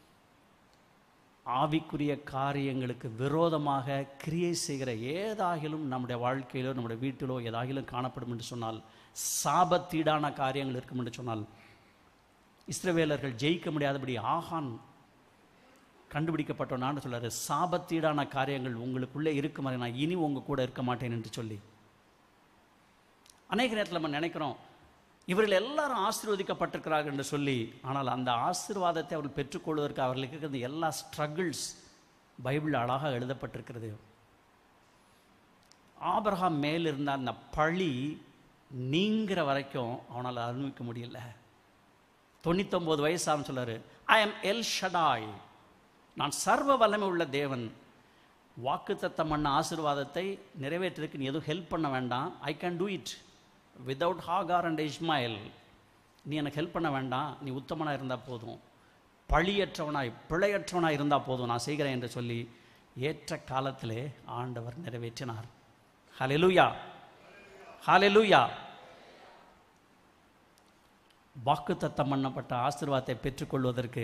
ஆவிக்குரிய காரியங்களுக்கு விரோதமாக கிரியை செய்கிற ஏதாகிலும் நம்முடைய வாழ்க்கையிலோ நம்முடைய வீட்டிலோ ஏதாகிலும் காணப்படும் என்று சொன்னால், சாபத்தீடான காரியங்கள் இருக்கும் என்று சொன்னால், இஸ்ரவேலர்கள் ஜெயிக்க முடியாதபடி ஆகான் கண்டுபிடிக்கப்பட்டோன்னு சொல்றாரு. சாபத்தீடான காரியங்கள் உங்களுக்குள்ளே இருக்கும் வரை நான் இனி உங்க கூட இருக்க மாட்டேன் என்று சொல்லி அநேக நேரத்தில் நம்ம நினைக்கிறோம் இவர்கள் எல்லாரும் ஆசீர்வதிக்கப்பட்டிருக்கிறார்கள் என்று சொல்லி. ஆனால் அந்த ஆசீர்வாதத்தை அவர்கள் பெற்றுக்கொள்வதற்கு அவர்களுக்கு இருக்கிற எல்லா ஸ்ட்ரகிள்ஸ் பைபிள் அழகாக எழுதப்பட்டிருக்கிறது. ஆபிரகாம் மேல் இருந்த அந்த பழி நீங்கிற வரைக்கும் அவனால் அனுபவிக்க முடியல. 99 வயசு அவன் சொல்றாரு, ஐ எம் எல் ஷடாய், நான் சர்வ வல்லமை உள்ள தேவன். வாக்குத்தத்தம் பண்ண ஆசீர்வாதத்தை நிறைவேற்றுறதுக்கு நீ எதுவும் ஹெல்ப் பண்ண வேண்டாம். I can do it without Hagar and Ismail. நீ எனக்கு ஹெல்ப் பண்ண வேண்டாம், நீ உத்தமனாக இருந்தால் போதும், பழியற்றவனாய் பிழையற்றவனாய் இருந்தால் போதும், நான் செய்கிறேன் என்று சொல்லி ஏற்ற காலத்திலே ஆண்டவர் நிறைவேற்றினார். ஹல்லேலூயா, ஹல்லேலூயா. வாக்குத்தத்தம் பண்ணப்பட்ட ஆசீர்வாதத்தை பெற்றுக்கொள்வதற்கு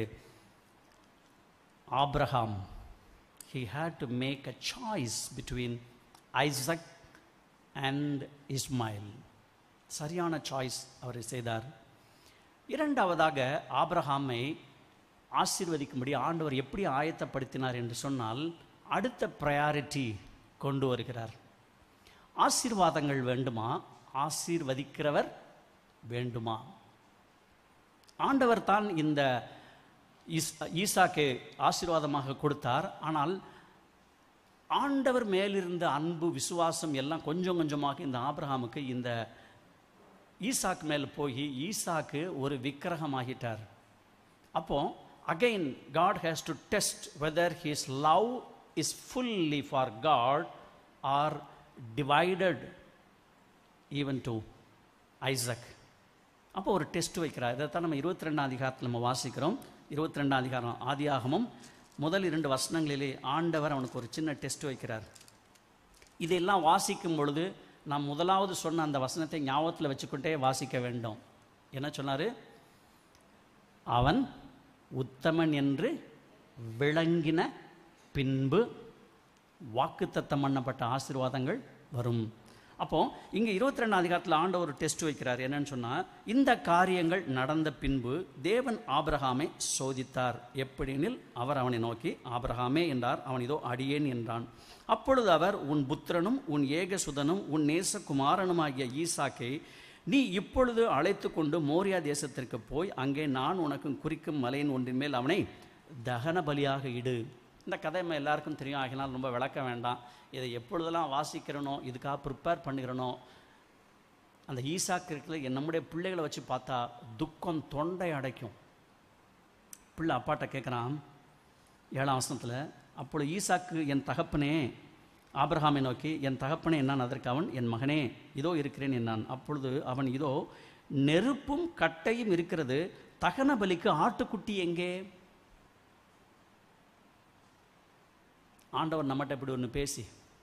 Abraham he had to make a choice between Isaac and Ismail. சரியான சாய்ஸ் அவர் செய்தார். இரண்டாவதாக ஆபிரகாமை ஆசீர்வதிக்கும்படி ஆண்டவர் எப்படி ஆயத்தப்படுத்தினார் என்று சொன்னால், அடுத்த ப்ரையாரிட்டி கொண்டு வருகிறார். ஆசீர்வாதங்கள் வேண்டுமா, ஆசீர்வதிக்கிறவர் வேண்டுமா? ஆண்டவர் தான் இந்த ஈசாக்கு ஆசீர்வாதமாக கொடுத்தார். ஆனால் ஆண்டவர் மேலிருந்த அன்பு, விசுவாசம் எல்லாம் கொஞ்சம் கொஞ்சமாக இந்த ஆபிரகாமுக்கு இந்த ஈசாக்கு மேலே போய் ஈசாக்கு ஒரு விக்கிரகம் ஆகிட்டார். அப்போ again God has to test whether his love is fully for God or divided even to Isaac. அப்போ ஒரு டெஸ்ட் வைக்கிறார். இதைத்தான் நம்ம 22ஆம் அதிகாரத்தில் நம்ம வாசிக்கிறோம். 22ஆம் அதிகாரம் ஆதியாகமம் முதல் 2 வசனங்களிலே ஆண்டவர் அவனுக்கு ஒரு சின்ன டெஸ்ட் வைக்கிறார். இதெல்லாம் வாசிக்கும் பொழுது நான் முதலாவது சொன்ன அந்த வசனத்தை ஞாபகத்தில் வச்சுக்கிட்டே வாசிக்க வேண்டும். என்ன சொன்னார்? அவன் உத்தமன் என்று விளங்கின பின்பு வாக்குத்தத்தம் பண்ணப்பட்ட ஆசீர்வாதங்கள் வரும். அப்போ இங்கே 22ஆம் அதிகாரத்தில் ஆண்டவர் ஒரு டெஸ்ட் வைக்கிறார். என்னன்னு சொன்னால், இந்த காரியங்கள் நடந்த பின்பு தேவன் ஆபிரகாமை சோதித்தார். எப்படினில் அவர் அவனை நோக்கி ஆபிரகாமே என்றார். அவன் இதோ அடியேன் என்றான். அப்பொழுது அவர், உன் புத்திரனும் உன் ஏகசுதனும் உன் நேசகுமாரனுமாகிய ஈசாக்கை நீ இப்பொழுது அழைத்து கொண்டு மோரியா தேசத்திற்கு போய் அங்கே நான் உனக்கு குறிக்கும் மலையின் ஒன்றின் மேல் அவனை தகன பலியாக இடு. இந்த கதை நம்ம எல்லாருக்கும் தெரியும், ஆகினால் ரொம்ப விளக்க வேண்டாம். இதை எப்பொழுதெல்லாம் வாசிக்கிறனோ, இதுக்காக ப்ரிப்பேர் பண்ணுகிறனோ, அந்த ஈசாக்கு இருக்கிற நம்முடைய பிள்ளைகளை வச்சு பார்த்தா துக்கம் தொண்டை அடைக்கும். பிள்ளை அப்பாட்ட கேட்குறான் 7ஆம் வசனத்தில், அப்பொழுது ஈசாக்கு என் தகப்பனே ஆபிரகாமை நோக்கி, என் தகப்பனே என்னான். அதற்கு அவன், என் மகனே இதோ இருக்கிறேன் என்னான். அப்பொழுது அவன், இதோ நெருப்பும் கட்டையும் இருக்கிறது, தகன பலிக்கு ஆட்டுக்குட்டி எங்கே? ஆண்டவர் நம்மகிட்ட இப்படி ஒன்று பேசி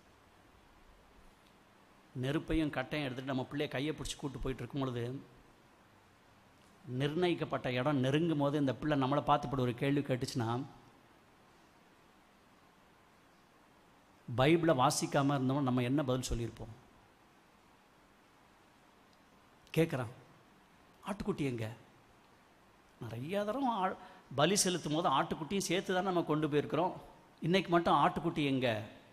நெருப்பையும் கட்டையும் எடுத்துகிட்டு நம்ம பிள்ளைய கையை பிடிச்சி கூட்டு போயிட்டு இருக்கும் பொழுது, நிர்ணயிக்கப்பட்ட இடம் நெருங்கும் போது இந்த பிள்ளை நம்மளை பார்த்து இப்படி ஒரு கேள்வி கேட்டுச்சுன்னா, பைபிளை வாசிக்காமல் இருந்தவங்க நம்ம என்ன பதில் சொல்லியிருப்போம்? கேட்குறான், ஆட்டுக்குட்டி எங்க? நிறைய தரம் பலி செலுத்தும் போது ஆட்டுக்குட்டியும் சேர்த்து தான் நம்ம கொண்டு போயிருக்கிறோம். இன்னைக்கு மட்டும் ஆட்டுக்குட்டி எங்க?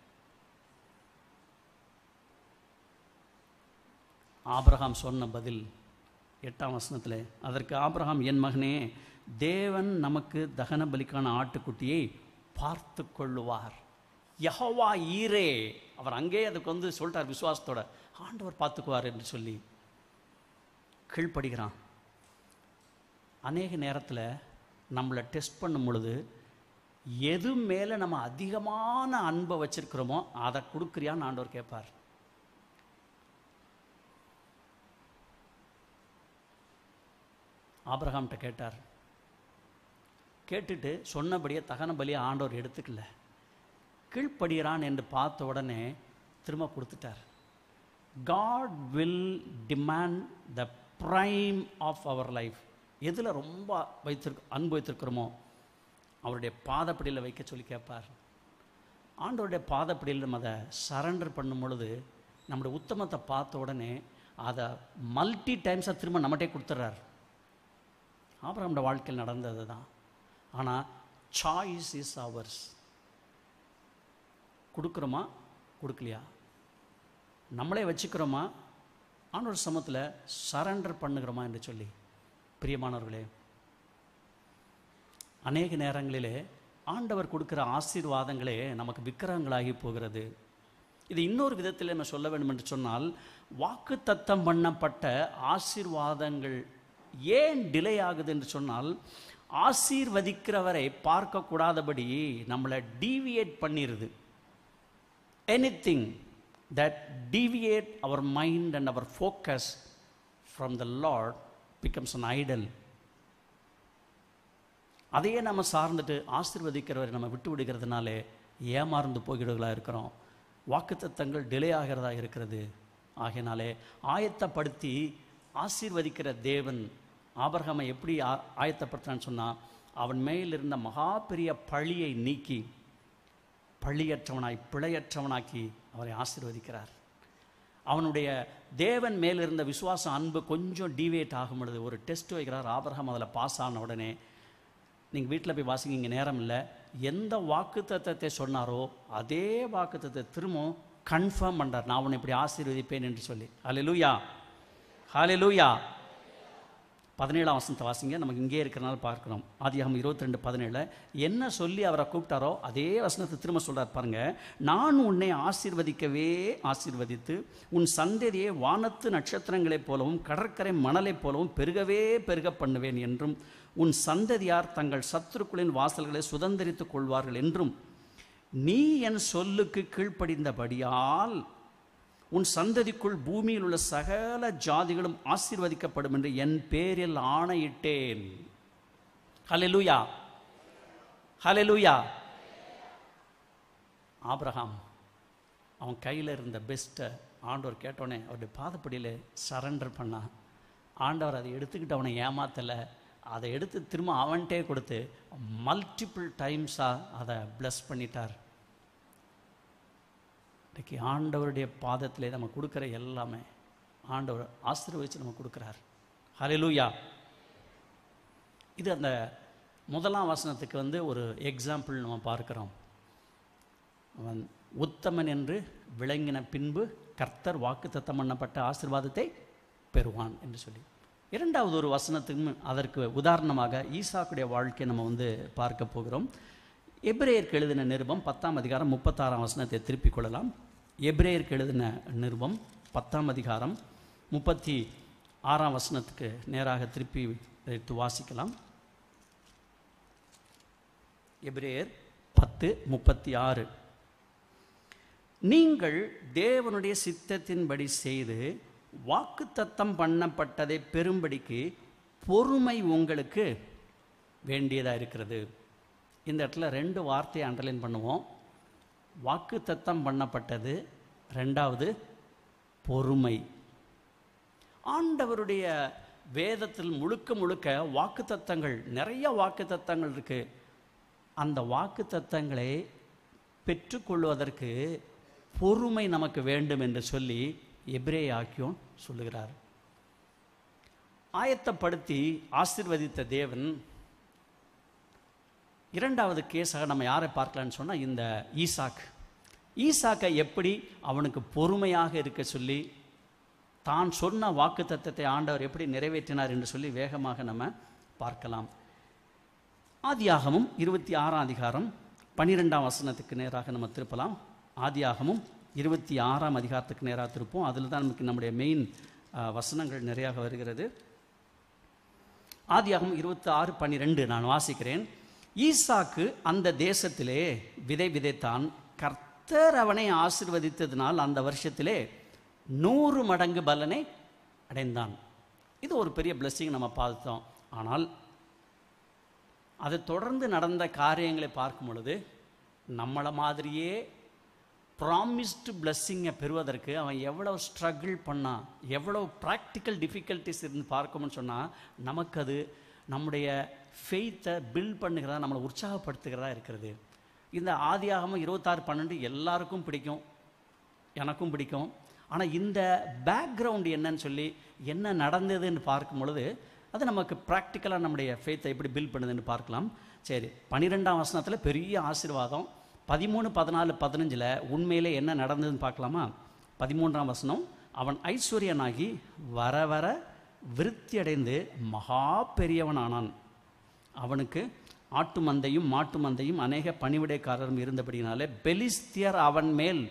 ஆபிரகாம் சொன்ன பதில் 8ஆம் வசனத்தில், அதற்கு ஆபிரகாம், என் மகனே தேவன் நமக்கு தகன பலிக்கான ஆட்டுக்குட்டியை பார்த்து கொள்ளுவார். யெகோவா ஈரே, அவர் அங்கே அதுக்கு வந்து சொல்லிட்டார் விசுவாசத்தோட, ஆண்டவர் பார்த்துக்குவார் என்று சொல்லி கீழ்ப்படுகிறான். அநேக நேரத்தில் நம்மளை டெஸ்ட் பண்ணும் பொழுது எது மேலே நம்ம அதிகமான அன்பை வச்சிருக்கிறோமோ அதை கொடுக்குறியான்னு ஆண்டவர் கேட்பார். ஆபிரகாம்கிட்ட கேட்டார். கேட்டுட்டு சொன்னபடியே தகன பலியை ஆண்டவர் எடுத்துக்கல. கீழ்ப்படுகிறான் என்று பார்த்த உடனே திரும்ப கொடுத்துட்டார். God will demand the prime of our life. எதில் ரொம்ப அன்பு வைத்திருக்கிறோமோ அவருடைய பாதப்படியில் வைக்க சொல்லி கேட்பார். ஆண்டவருடைய பாதப்படியில் நம்ம அதை சரண்டர் பண்ணும் பொழுது நம்முடைய உத்தமத்தை பார்த்த உடனே அதை மல்டி டைம்ஸாக திரும்ப நம்மகிட்டே கொடுத்துட்றார். ஆபிரகாமுடைய வாழ்க்கையில் நடந்தது தான். ஆனால் சாய்ஸ் இஸ் அவர்ஸ். கொடுக்குறோமா கொடுக்கலையா, நம்மளே வச்சுக்கிறோமா, ஆண்டவர் சமூகத்தில் சரண்டர் பண்ணுகிறோமா என்று சொல்லி. பிரியமானவர்களே, அநேக நேரங்களிலே ஆண்டவர் கொடுக்குற ஆசீர்வாதங்களே நமக்கு விக்கிரகங்களாகி போகிறது. இது இன்னொரு விதத்தில் நம்ம சொல்ல வேண்டும் என்று சொன்னால், வாக்கு தத்தம் பண்ணப்பட்ட ஆசீர்வாதங்கள் ஏன் டிலே ஆகுது என்று சொன்னால், ஆசீர்வதிக்கிறவரை பார்க்கக்கூடாதபடி நம்மளை டீவியேட் பண்ணிடுது. Anything that deviate our mind and our focus from the Lord becomes an idol. அதையே நம்ம சார்ந்துட்டு ஆசீர்வதிக்கிறவரை நம்ம விட்டு விடுகிறதுனாலே ஏமாறந்து போகிறவர்களாக இருக்கிறோம். வாக்குத்தத்தங்கள் டிலே ஆகிறதா இருக்கிறது. ஆகையினாலே ஆயத்தப்படுத்தி ஆசீர்வதிக்கிற தேவன் ஆபிரகாமை எப்படி ஆயத்தப்படுத்தினான்னு சொன்னால், அவன் மேல் இருந்த மகா பெரிய பழியை நீக்கி பழியற்றவனாய் பிழையற்றவனாக்கி அவரை ஆசீர்வதிக்கிறார். அவனுடைய தேவன் மேலிருந்த விசுவாச அன்பு கொஞ்சம் டீவியேட் ஆகும் பொழுது ஒரு டெஸ்ட் வைக்கிறார். ஆபிரகாம் அதில் பாஸ் ஆன உடனே, நீங்கள் வீட்டில் போய் வாசிங்க, இங்கே நேரம் இல்லை, எந்த வாக்குத்தத்தத்தை சொன்னாரோ அதே வாக்குத்தத்தை திரும்பவும் கன்ஃபார்ம் பண்ணுறார். நான் உன்னை இப்படி ஆசீர்வதிப்பேன் என்று சொல்லி. ஹல்லேலூயா, ஹல்லேலூயா. 17ஆம் வசனத்தை வாசிங்க. நமக்கு இங்கே இருக்கிறனால பார்க்கிறோம். ஆதியாகமம் 22:17 என்ன சொல்லி அவரை கூப்பிட்டாரோ அதே வசனத்தை திரும்ப சொல்றார் பாருங்க. நான் உன்னை ஆசீர்வதிக்கவே ஆசீர்வதித்து உன் சந்ததியை வானத்து நட்சத்திரங்களைப் போலவும் கடற்கரை மணலைப் போலவும் பெருகவே பெருக பண்ணுவேன் என்றும் உன் சந்ததியார் தங்கள் சத்துருக்களின் வாசல்களை சுதந்திரித்துக் கொள்வார்கள் என்றும் நீ என் சொல்லுக்கு கீழ்ப்படிந்தபடியால் உன் சந்ததிக்குள் பூமியில் உள்ள சகல ஜாதிகளும் ஆசீர்வதிக்கப்படும் என்று என் பேரில் ஆணையிட்டேன். ஹல்லேலூயா, ஹல்லேலூயா. ஆபிரகாம் அவன் கையில் இருந்த பெஸ்ட்டை ஆண்டவர் கேட்டோடனே அவருடைய பாதப்படியில் சரண்டர் பண்ணான். ஆண்டவர் அதை எடுத்துக்கிட்டு அவனை ஏமாத்தலை, அதை எடுத்து திரும்ப அவன்கிட்டே கொடுத்து மல்டிபிள் டைம்ஸாக அதை பிளஸ் பண்ணிட்டார். இன்றைக்கி ஆண்டவருடைய பாதத்திலே நம்ம கொடுக்குற எல்லாமே ஆண்டவர் ஆசீர்வதித்து நம்ம கொடுக்குறார். ஹல்லேலூயா. இது அந்த முதலாம் வசனத்துக்கு ஒரு எக்ஸாம்பிள் நம்ம பார்க்குறோம். அவன் உத்தமன் என்று விளங்கின பின்பு கர்த்தர் வாக்குத்தத்தம் பண்ணப்பட்ட ஆசீர்வாதத்தை பெறுவான் என்று சொல்லி. இரண்டாவது ஒரு வசனத்துக்கும் அதற்கு உதாரணமாக ஈசாக்குடைய வாழ்க்கையை நம்ம பார்க்க போகிறோம். எபிரேயருக்கு எழுதின நிருபம் 10ஆம் அதிகாரம் 36ஆம் வசனத்தை திருப்பிக் கொள்ளலாம். எபிரேயருக்கு எழுதின நிருபம் 10ஆம் அதிகாரம் 36ஆம் வசனத்துக்கு நேராக திருப்பி எடுத்து வாசிக்கலாம். எபிரேயர் 10:36 நீங்கள் தேவனுடைய சித்தத்தின்படி செய்து வாக்குத்தத்தம் பண்ணப்பட்டதை பெறும்படிக்கு பொறுமை உங்களுக்கு வேண்டியதாக இருக்கிறது. இந்த இடத்துல 2 வார்த்தையை அண்டர்லைன் பண்ணுவோம். வாக்குத்தத்தம் பண்ணப்பட்டது, ரெண்டாவது பொறுமை. ஆண்டவருடைய வேதத்தில் முழுக்க முழுக்க வாக்குத்தத்தங்கள், நிறைய வாக்குத்தத்தங்கள் இருக்கு. அந்த வாக்குத்தத்தங்களை பெற்றுக்கொள்வதற்கு பொறுமை நமக்கு வேண்டும் என்று சொல்லி எபிரேய ஆக்கியோன் சொல்லுகிறார். ஆயத்தப்படுத்தி ஆசீர்வதித்த தேவன் இரண்டாவது கேஸாக நம்ம யாரை பார்க்கலான்னு சொன்னால் இந்த ஈசாக்கை எப்படி அவனுக்கு பொறுமையாக இருக்க சொல்லி தான் சொன்ன வாக்குத்தத்தத்தை ஆண்டவர் எப்படி நிறைவேற்றினார் என்று சொல்லி வேகமாக நம்ம பார்க்கலாம். ஆதியாகமும் 26ஆம் அதிகாரம் 12ஆம் வசனத்துக்கு நேராக நம்ம திருப்பலாம். ஆதியாகமும் 26ஆம் அதிகாரத்துக்கு நேராக திருப்போம். அதில் தான் நமக்கு நம்முடைய மெயின் வசனங்கள் நிறையாக வருகிறது. ஆதியாகமம் 26:12 நான் வாசிக்கிறேன். ஈசாக்கு அந்த தேசத்திலே விதை விதைத்தான். கர்த்தர் அவனை ஆசீர்வதித்ததினால் அந்த வருஷத்திலே 100 மடங்கு பலனை அடைந்தான். இது ஒரு பெரிய பிளெஸ்ஸிங் நம்ம பார்த்தோம். ஆனால் அதை தொடர்ந்து நடந்த காரியங்களை பார்க்கும் பொழுது நம்மளை மாதிரியே ப்ராமிஸ்டு பிளெஸ்ஸிங்கை பெறுவதற்கு அவன் எவ்வளோ ஸ்ட்ரகிள் பண்ணான், எவ்வளோ ப்ராக்டிக்கல் டிஃபிகல்ட்டிஸ் இருந்து பார்க்கணும்னு சொன்னால் நமக்கு அது நம்முடைய ஃபெய்த்தை பில்ட் பண்ணுகிறதா, நம்மளை உற்சாகப்படுத்துகிறதா இருக்கிறது. இந்த ஆதியாகமம் 26:12 எல்லாருக்கும் பிடிக்கும், எனக்கும் பிடிக்கும். ஆனால் இந்த பேக்ரவுண்டு என்னன்னு சொல்லி என்ன நடந்ததுன்னு பார்க்கும் பொழுது அது நமக்கு ப்ராக்டிக்கலாக நம்முடைய ஃபெய்த்தை எப்படி பில்ட் பண்ணுதுன்னு பார்க்கலாம். சரி, 12ஆம் வசனத்தில் பெரிய ஆசீர்வாதம். 13, 14, 15 உண்மையிலே என்ன நடந்ததுன்னு பார்க்கலாமா? 13ஆம் வசனம், அவன் ஐஸ்வர்யனாகி வர வர விருத்தியடைந்து மகா பெரியவனானான். அவனுக்கு ஆட்டு மந்தையும் மாட்டு மந்தையும் அநேக பணிவிடைக்காரரும் இருந்தபடினாலே பெலிஸ்தியர் அவன் மேல்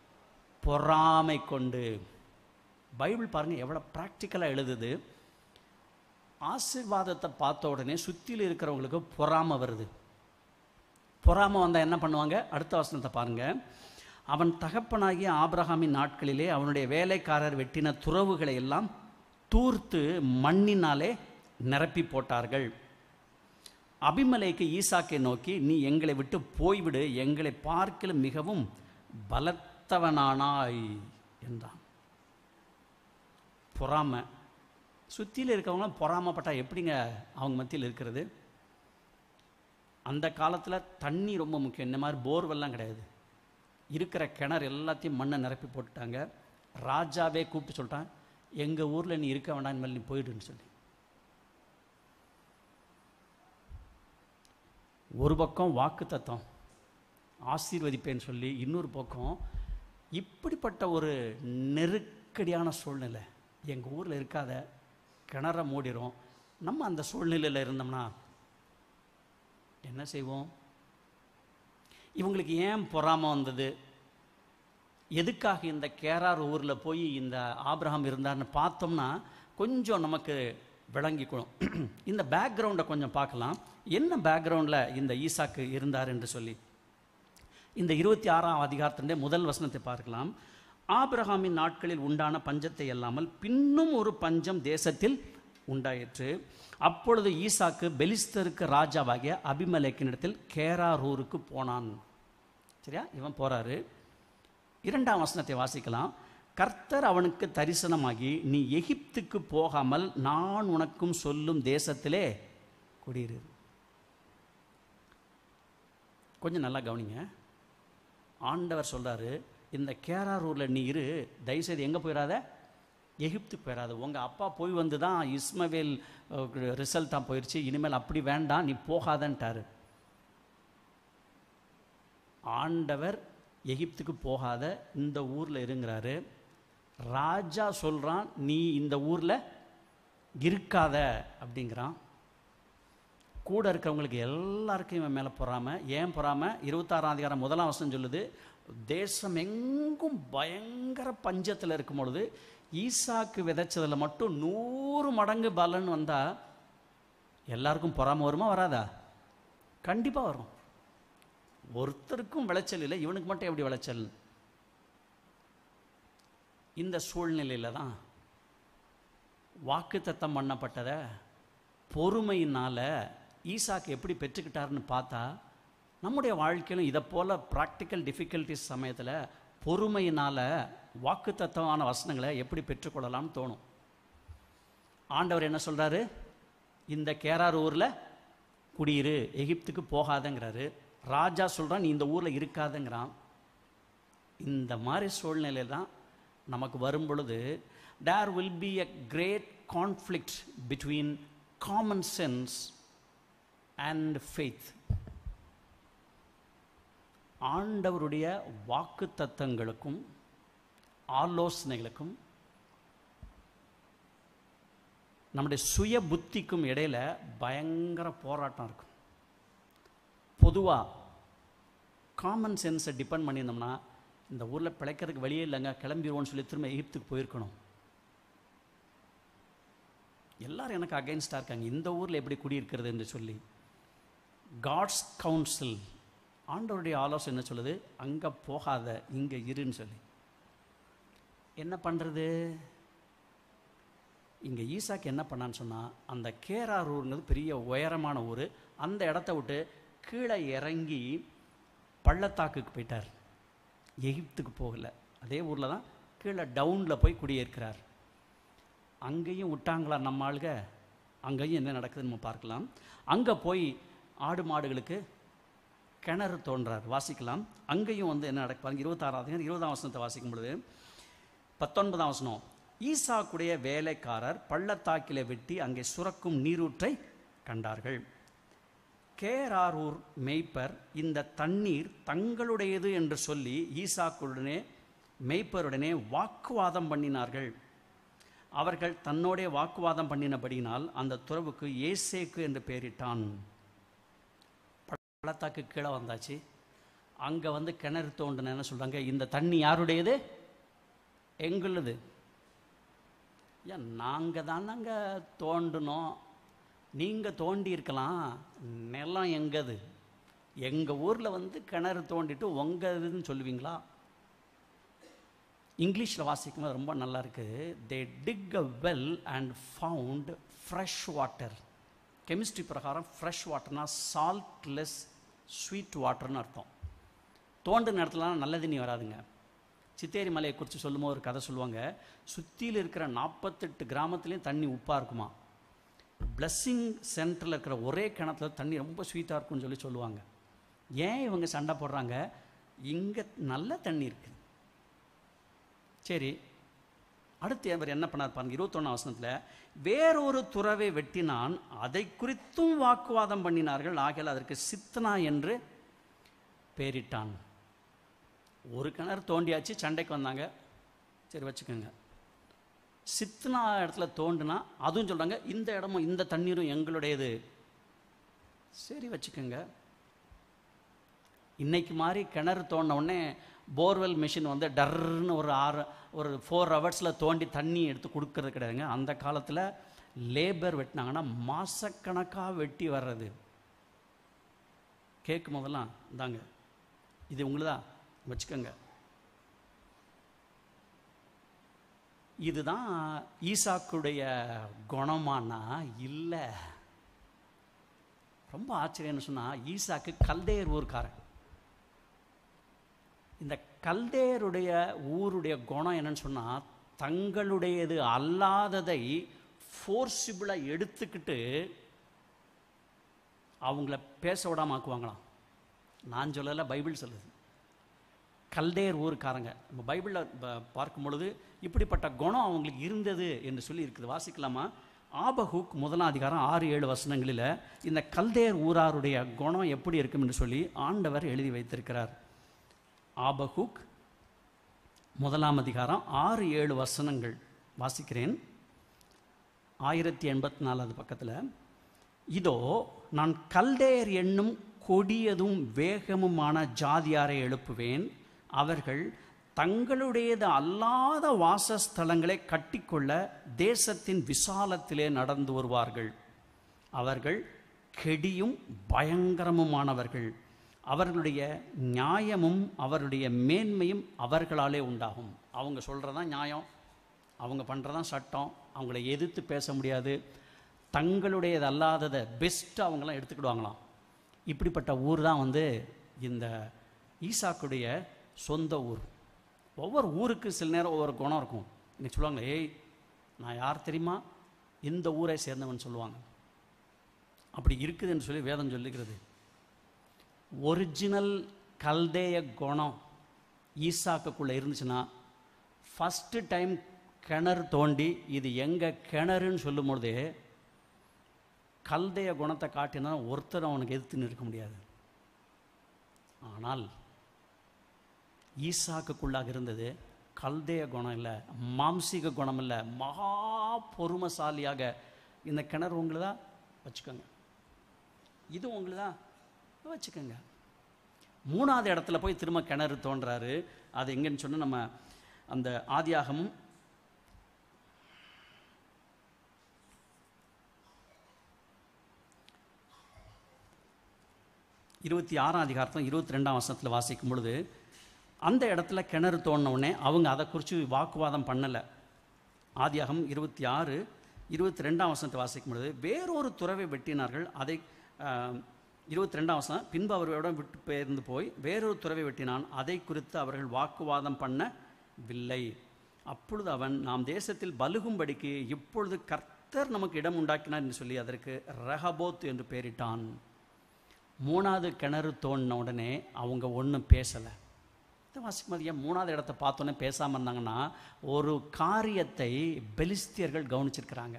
பொறாமை கொண்டு. பைபிள் பாருங்கள் எவ்வளோ ப்ராக்டிக்கலாக எழுதுது. ஆசீர்வாதத்தை பார்த்த உடனே சுற்றியில் இருக்கிறவங்களுக்கு பொறாமை வருது. பொறாமை வந்தால் என்ன பண்ணுவாங்க? அடுத்த வசனத்தை பாருங்கள். அவன் தகப்பனாகிய ஆபிரகாமின் நாட்களிலே அவனுடைய வேலைக்காரர் வெட்டின துறவுகளை எல்லாம் தூர்த்து மண்ணினாலே நிரப்பி போட்டார்கள். அபிமலேக்கு ஈசாக்கை நோக்கி, நீ எங்களை விட்டு போய்விடு, எங்களை பார்க்கல மிகவும் பலத்தவனானாய் என்றான். பொறாமை. சுற்றியில் இருக்கவங்களாம் பொறாமப்பட்டால் எப்படிங்க அவங்க மத்தியில் இருக்கிறது? அந்த காலத்தில் தண்ணி ரொம்ப முக்கியம். இந்த மாதிரி போர்வெல்லாம் கிடையாது. இருக்கிற கிணறு எல்லாத்தையும் மண்ணை நிரப்பி போட்டுட்டாங்க. ராஜாவே கூப்பிட்டு சொல்லிட்டான், எங்கள் ஊரில் நீ இருக்க வேண்டாம், இனிமேல் நீ போயிடுன்னு சொல்லி. ஒரு பக்கம் வாக்குத்தத்தம் ஆசீர்வதிப்பேன்னு சொல்லி, இன்னொரு பக்கம் இப்படிப்பட்ட ஒரு நெருக்கடியான சூழ்நிலை. எங்கள் ஊரில் இருக்காத, கிணற மூடிடும், நம்ம அந்த சூழ்நிலையில் இருந்தோம்னா என்ன செய்வோம்? இவங்களுக்கு ஏன் பொறாமை வந்தது? எதுக்காக இந்த கேரார் ஊரில் போய் இந்த ஆபிரகாம் இருந்தார்னு பார்த்தோம்னா கொஞ்சம் நமக்கு விளங்கிக்கணும். இந்த பேக்ரவுண்டை கொஞ்சம் பார்க்கலாம். என்ன பேக்ரவுண்டில் இந்த ஈசாக்கு இருந்தார் என்று சொல்லி இந்த 26ஆம் அதிகாரத்தினுடைய முதல் வசனத்தை பார்க்கலாம். ஆபிரகாமின் நாட்களில் உண்டான பஞ்சத்தை அல்லாமல் பின்னும் ஒரு பஞ்சம் தேசத்தில் உண்டாயிற்று. அப்பொழுது ஈசாக்கு பெலிஸ்தருக்கு ராஜாவாகிய அபிமெலேக்கினிடத்தில் கேராரூருக்கு போனான். சரியா? இவன் போறாரு. 2ஆம் வசனத்தை வாசிக்கலாம். கர்த்தர் அவனுக்கு தரிசனமாகி, நீ எகிப்துக்கு போகாமல் நான் உனக்கும் சொல்லும் தேசத்திலே குடியிரு. கொஞ்சம் நல்லா கவனிங்க. ஆண்டவர் சொல்றாரு, இந்த கேராரூரில் நீ இரு, தயவுசெய்து எங்கே போயிடாத? எகிப்துக்கு போயிடாது. உங்கள் அப்பா போய் வந்து தான் இஸ்மவேல் ரிசல்ட் தான் போயிடுச்சு, இனிமேல் அப்படி வேண்டாம், நீ போகாதன்ட்டாரு. ஆண்டவர் எகிப்துக்கு போகாத, இந்த ஊரில் இருங்கிறாரு. ராஜா சொல்கிறான், நீ இந்த ஊரில் இருக்காத அப்படிங்கிறான். கூட இருக்கிறவங்களுக்கு எல்லாருக்கும் இவன் மேலே பொறாமல். ஏன் பொறாமல்? 26ஆம் அதிகாரம் 1ஆம் வசனம் சொல்லுது, தேசம் எங்கும் பயங்கர பஞ்சத்தில் இருக்கும் பொழுது ஈசாக்கு விதைச்சதில் மட்டும் 100 மடங்கு பலன் வந்தால் எல்லாருக்கும் பொறாமை வருமா வராதா? கண்டிப்பாக வரும். ஒருத்தருக்கும் விளைச்சல் இல்லை, இவனுக்கு மட்டும் எப்படி விளைச்சல்? இந்த சூழ்நிலையில் தான் வாக்குத்தத்தம் பண்ணப்பட்டதை பொறுமையினால் ஈசாக்கு எப்படி பெற்றுக்கிட்டாருன்னு பார்த்தா, நம்முடைய வாழ்க்கையிலும் இதை போல் ப்ராக்டிக்கல் டிஃபிகல்ட்டிஸ் சமயத்தில் பொறுமையினால் வாக்குத்தத்தமான வசனங்களை எப்படி பெற்றுக்கொள்ளலாம்னு தோணும். ஆண்டவர் என்ன சொல்கிறாரு? இந்த கேரார் ஊரில் குடியிரு, எகிப்துக்கு போகாதங்கிறாரு. ராஜா சொல்கிறான், நீ இந்த ஊரில் இருக்காதங்கிறான். இந்த மாதிரி சூழ்நிலையில் தான் நமக்கு வரும் பொழுது there will be a great conflict between common sense and faith. ஆண்டவருடைய வாக்குத்தத்தங்களுக்கும் ஆலோசனைகளுக்கும் நம்முடைய சுய புத்திக்கும் இடையில் பயங்கர போராட்டம் இருக்கும். பொதுவாக காமன் சென்ஸை டிபெண்ட் பண்ணியிருந்தோம்னா, இந்த ஊரில் பிழைக்கிறதுக்கு வழியே இல்லைங்க, கிளம்பிடுவோன்னு சொல்லி திரும்ப எகிப்துக்கு போயிருக்கணும். எல்லாரும் எனக்கு அகைன்ஸ்டாக இருக்காங்க, இந்த ஊரில் எப்படி குடியிருக்கிறது என்று சொல்லி. காட்ஸ் கவுன்சில், ஆண்டவருடைய ஆலோசனை என்ன சொல்லுது? அங்கே போகாத, இங்கே இருன்னு சொல்லி. என்ன பண்ணுறது? இங்கே ஈசாக்கு என்ன பண்ணான்னு சொன்னால், அந்த கேரார் ஊருங்கிறது பெரிய உயரமான ஊர். அந்த இடத்த விட்டு கீழே இறங்கி பள்ளத்தாக்குக்கு போயிட்டார். எகிப்துக்கு போகலை, அதே ஊரில் தான் கீழே டவுனில் போய் குடியேற்கிறார். அங்கேயும் விட்டாங்களா நம்ம ஆளுக? அங்கேயும் என்ன நடக்குதுன்னு நம்ம பார்க்கலாம். அங்கே போய் ஆடு மாடுகளுக்கு கிணறு தோன்றார். வாசிக்கலாம். அங்கேயும் என்ன நடப்பாங்க? 26ஆம் வசனத்தை வாசிக்கும் பொழுது 19ஆம் வசனம், ஈசாக்குடைய வேலைக்காரர் பள்ளத்தாக்கிலே வெட்டி அங்கே சுரக்கும் நீரூற்றை கண்டார்கள். கேராரூர் மேய்ப்பர் இந்த தண்ணீர் தங்களுடையது என்று சொல்லி ஈசாக்குடனே மேய்ப்பருடனே வாக்குவாதம் பண்ணினார்கள். அவர்கள் தன்னோடைய வாக்குவாதம் பண்ணினபடியினால் அந்த துறவுக்கு ஏசேக்கு என்று பெயரிட்டான். பள்ளத்தாக்கு கீழே வந்தாச்சு. அங்கே கிணறு தோண்டுன என்ன சொல்கிறாங்க? இந்த தண்ணி யாருடையது? எங்களுது. ஏன் நாங்கள் தானங்க தோண்டினோம், நீங்கள் தோண்டி இருக்கலாம், நிலம் எங்கது? எங்கள் ஊரில் கிணறு தோண்டிட்டு உங்கள் இதுன்னு சொல்லுவீங்களா? இங்கிலீஷில் வாசிக்கும்போது ரொம்ப நல்லா இருக்குது. They dug a well and found fresh water. Chemistry பிரகாரம் ஃப்ரெஷ் வாட்டர்னா சால்ட்லெஸ் ஸ்வீட் வாட்டர்னு அர்த்தம். தோண்டு நேரத்துலலாம் நல்ல தண்ணி வராதுங்க. சித்தேரி மலையை குறித்து சொல்லும்போது ஒரு கதை சொல்லுவாங்க. சுற்றியில் இருக்கிற 48 கிராமத்துலேயும் தண்ணி உப்பாக இருக்குமா. பிளஸ்ஸிங் சென்டரில் இருக்கிற ஒரே கிணத்துல தண்ணி ரொம்ப ஸ்வீட்டாக இருக்கும்னு சொல்லி சொல்லுவாங்க. ஏன் இவங்க சண்டை போடுறாங்க? இங்கே நல்ல தண்ணி இருக்குது. சரி, அடுத்து அவர் என்ன பண்ணார் பாருங்க. 21ஆம் வசனத்தில், வேறொரு துறவை வெட்டினான், அதை குறித்தும் வாக்குவாதம் பண்ணினார்கள், ஆகையால் அதற்கு சித்னா என்று பெயரிட்டான். ஒரு கிணறு தோண்டியாச்சு, சண்டைக்கு வந்தாங்க. சரி வச்சுக்கோங்க. சித்தனா இடத்துல தோண்டுனா அதுவும் சொல்கிறாங்க இந்த இடமும் இந்த தண்ணீரும் எங்களுடையது. சரி வச்சுக்கோங்க. இன்னைக்கு மாதிரி கிணறு தோண்டின உடனே போர்வெல் மிஷின் வந்து டர்ன்னு ஒரு 4 ஹவர்ஸில் தோண்டி தண்ணி எடுத்து கொடுக்கறது கிடையாதுங்க. அந்த காலத்தில் லேபர் வெட்டினாங்கன்னா மாசக்கணக்காக வெட்டி வர்றது. கேட்கும் போதெல்லாம் இந்தாங்க இது உங்களுதா வச்சுக்கோங்க. இதுதான் ஈசாக்குடைய குணமானா இல்லை. ரொம்ப ஆச்சரியம்னு சொன்னால், ஈசாக்கு கல்தேர் ஊர்க்காரன். இந்த கல்தேருடைய ஊருடைய குணம் என்னன்னு சொன்னால், தங்களுடையது அல்லாததை ஃபோர்சிபிளாக எடுத்துக்கிட்டு அவங்கள பேச விடாம ஆக்குவாங்களாம். நான் சொல்லலை, பைபிள் சொல்லுது. கல்தேர் ஊருக்காரங்க நம்ம பைபிளில் பார்க்கும் பொழுது இப்படிப்பட்ட குணம் அவங்களுக்கு இருந்தது என்று சொல்லி இருக்குது. வாசிக்கலாமா? ஆபகுக் 1ஆம் அதிகாரம் 6-7 வசனங்களில் இந்த கல்தேர் ஊராருடைய குணம் எப்படி இருக்கும் என்று சொல்லி ஆண்டவர் எழுதி வைத்திருக்கிறார். ஆபகுக் 1ஆம் அதிகாரம் 6-7 வசனங்கள் வாசிக்கிறேன். 1084 பக்கத்தில், இதோ நான் கல்தேர் என்னும் கொடியதும் வேகமுமான ஜாதியாரை எழுப்புவேன். அவர்கள் தங்களுடையது அல்லாத வாசஸ்தலங்களை கட்டிக்கொள்ள தேசத்தின் விசாலத்திலே நடந்து வருவார்கள். அவர்கள் கெடியும் பயங்கரமுமானவர்கள். அவர்களுடைய நியாயமும் அவருடைய மேன்மையும் அவர்களாலே உண்டாகும். அவங்க சொல்கிறதான் நியாயம், அவங்க பண்ணுறதான் சட்டம். அவங்கள எதிர்த்து பேச முடியாது. தங்களுடையது அல்லாததை பெஸ்ட்டு அவங்களாம் எடுத்துக்கிடுவாங்களாம். இப்படிப்பட்ட ஊர் தான் வந்து இந்த ஈசாக்குடைய சொந்த ஊர். ஒவ்வொரு ஊருக்கு சில நேரம் ஒவ்வொரு குணம் இருக்கும். இன்னைக்கு சொல்லுவாங்க, ஏய் நான் யார் தெரியுமா, இந்த ஊரை சேர்ந்தவன் சொல்லுவாங்க. அப்படி இருக்குதுன்னு சொல்லி வேதம் சொல்லிக்கிறது. ஒரிஜினல் கல்தேய குணம் ஈசாக்குக்குள்ளே இருந்துச்சுன்னா, ஃபஸ்ட்டு டைம் கிணறு தோண்டி இது எங்கள் கிணறுன்னு சொல்லும் பொழுதே கல்தேய குணத்தை காட்டினா ஒருத்தர் அவனுக்கு எதிர்த்து நிற்க முடியாது. ஆனால் ஈசாக்குக்குள்ளாக இருந்தது கல்தேய குணம் இல்லை, மாம்சீக குணம் இல்லை, மகா பொறுமைசாலியாக. இந்த கிணறு உங்களுதா வச்சுக்கோங்க, இது உங்களுதா வச்சுக்கோங்க. 3ஆவது இடத்துல போய் திரும்ப கிணறு தோன்றாரு. அது எங்கன்னு சொன்னால், நம்ம அந்த ஆதியாகமும் 26ஆம் அதிகாரத்தில் 22ஆம் வசனத்தில் வாசிக்கும் பொழுது, அந்த இடத்துல கிணறு தோண்டினவுடனே அவங்க அதை குறித்து வாக்குவாதம் பண்ணலை. ஆதியாகம் 26:22ஆம் வசனத்தை வாசிக்கும் பொழுது, வேறொரு துறவை வெட்டினார்கள். அதை 22ஆம் வசனம், பின்பு அவர்களிடம் விட்டு பெயர்ந்து போய் வேறொரு துறவை வெட்டினான். அதை குறித்து அவர்கள் வாக்குவாதம் பண்ணவில்லை. அப்பொழுது அவன், நாம் தேசத்தில் பலுகும்படிக்கு இப்பொழுது கர்த்தர் நமக்கு இடம் உண்டாக்கினார் என்று சொல்லி அதற்கு ரஹபோத் என்று பெயரிட்டான். 3ஆவது கிணறு தோண்டின உடனே அவங்க ஒன்றும் பேசலை. வாசிக்கும் ஏன் 3ஆவது இடத்த பார்த்தோன்னே பேசாமல் இருந்தாங்கன்னா, ஒரு காரியத்தை பெலிஸ்தியர்கள் கவனிச்சிருக்கிறாங்க.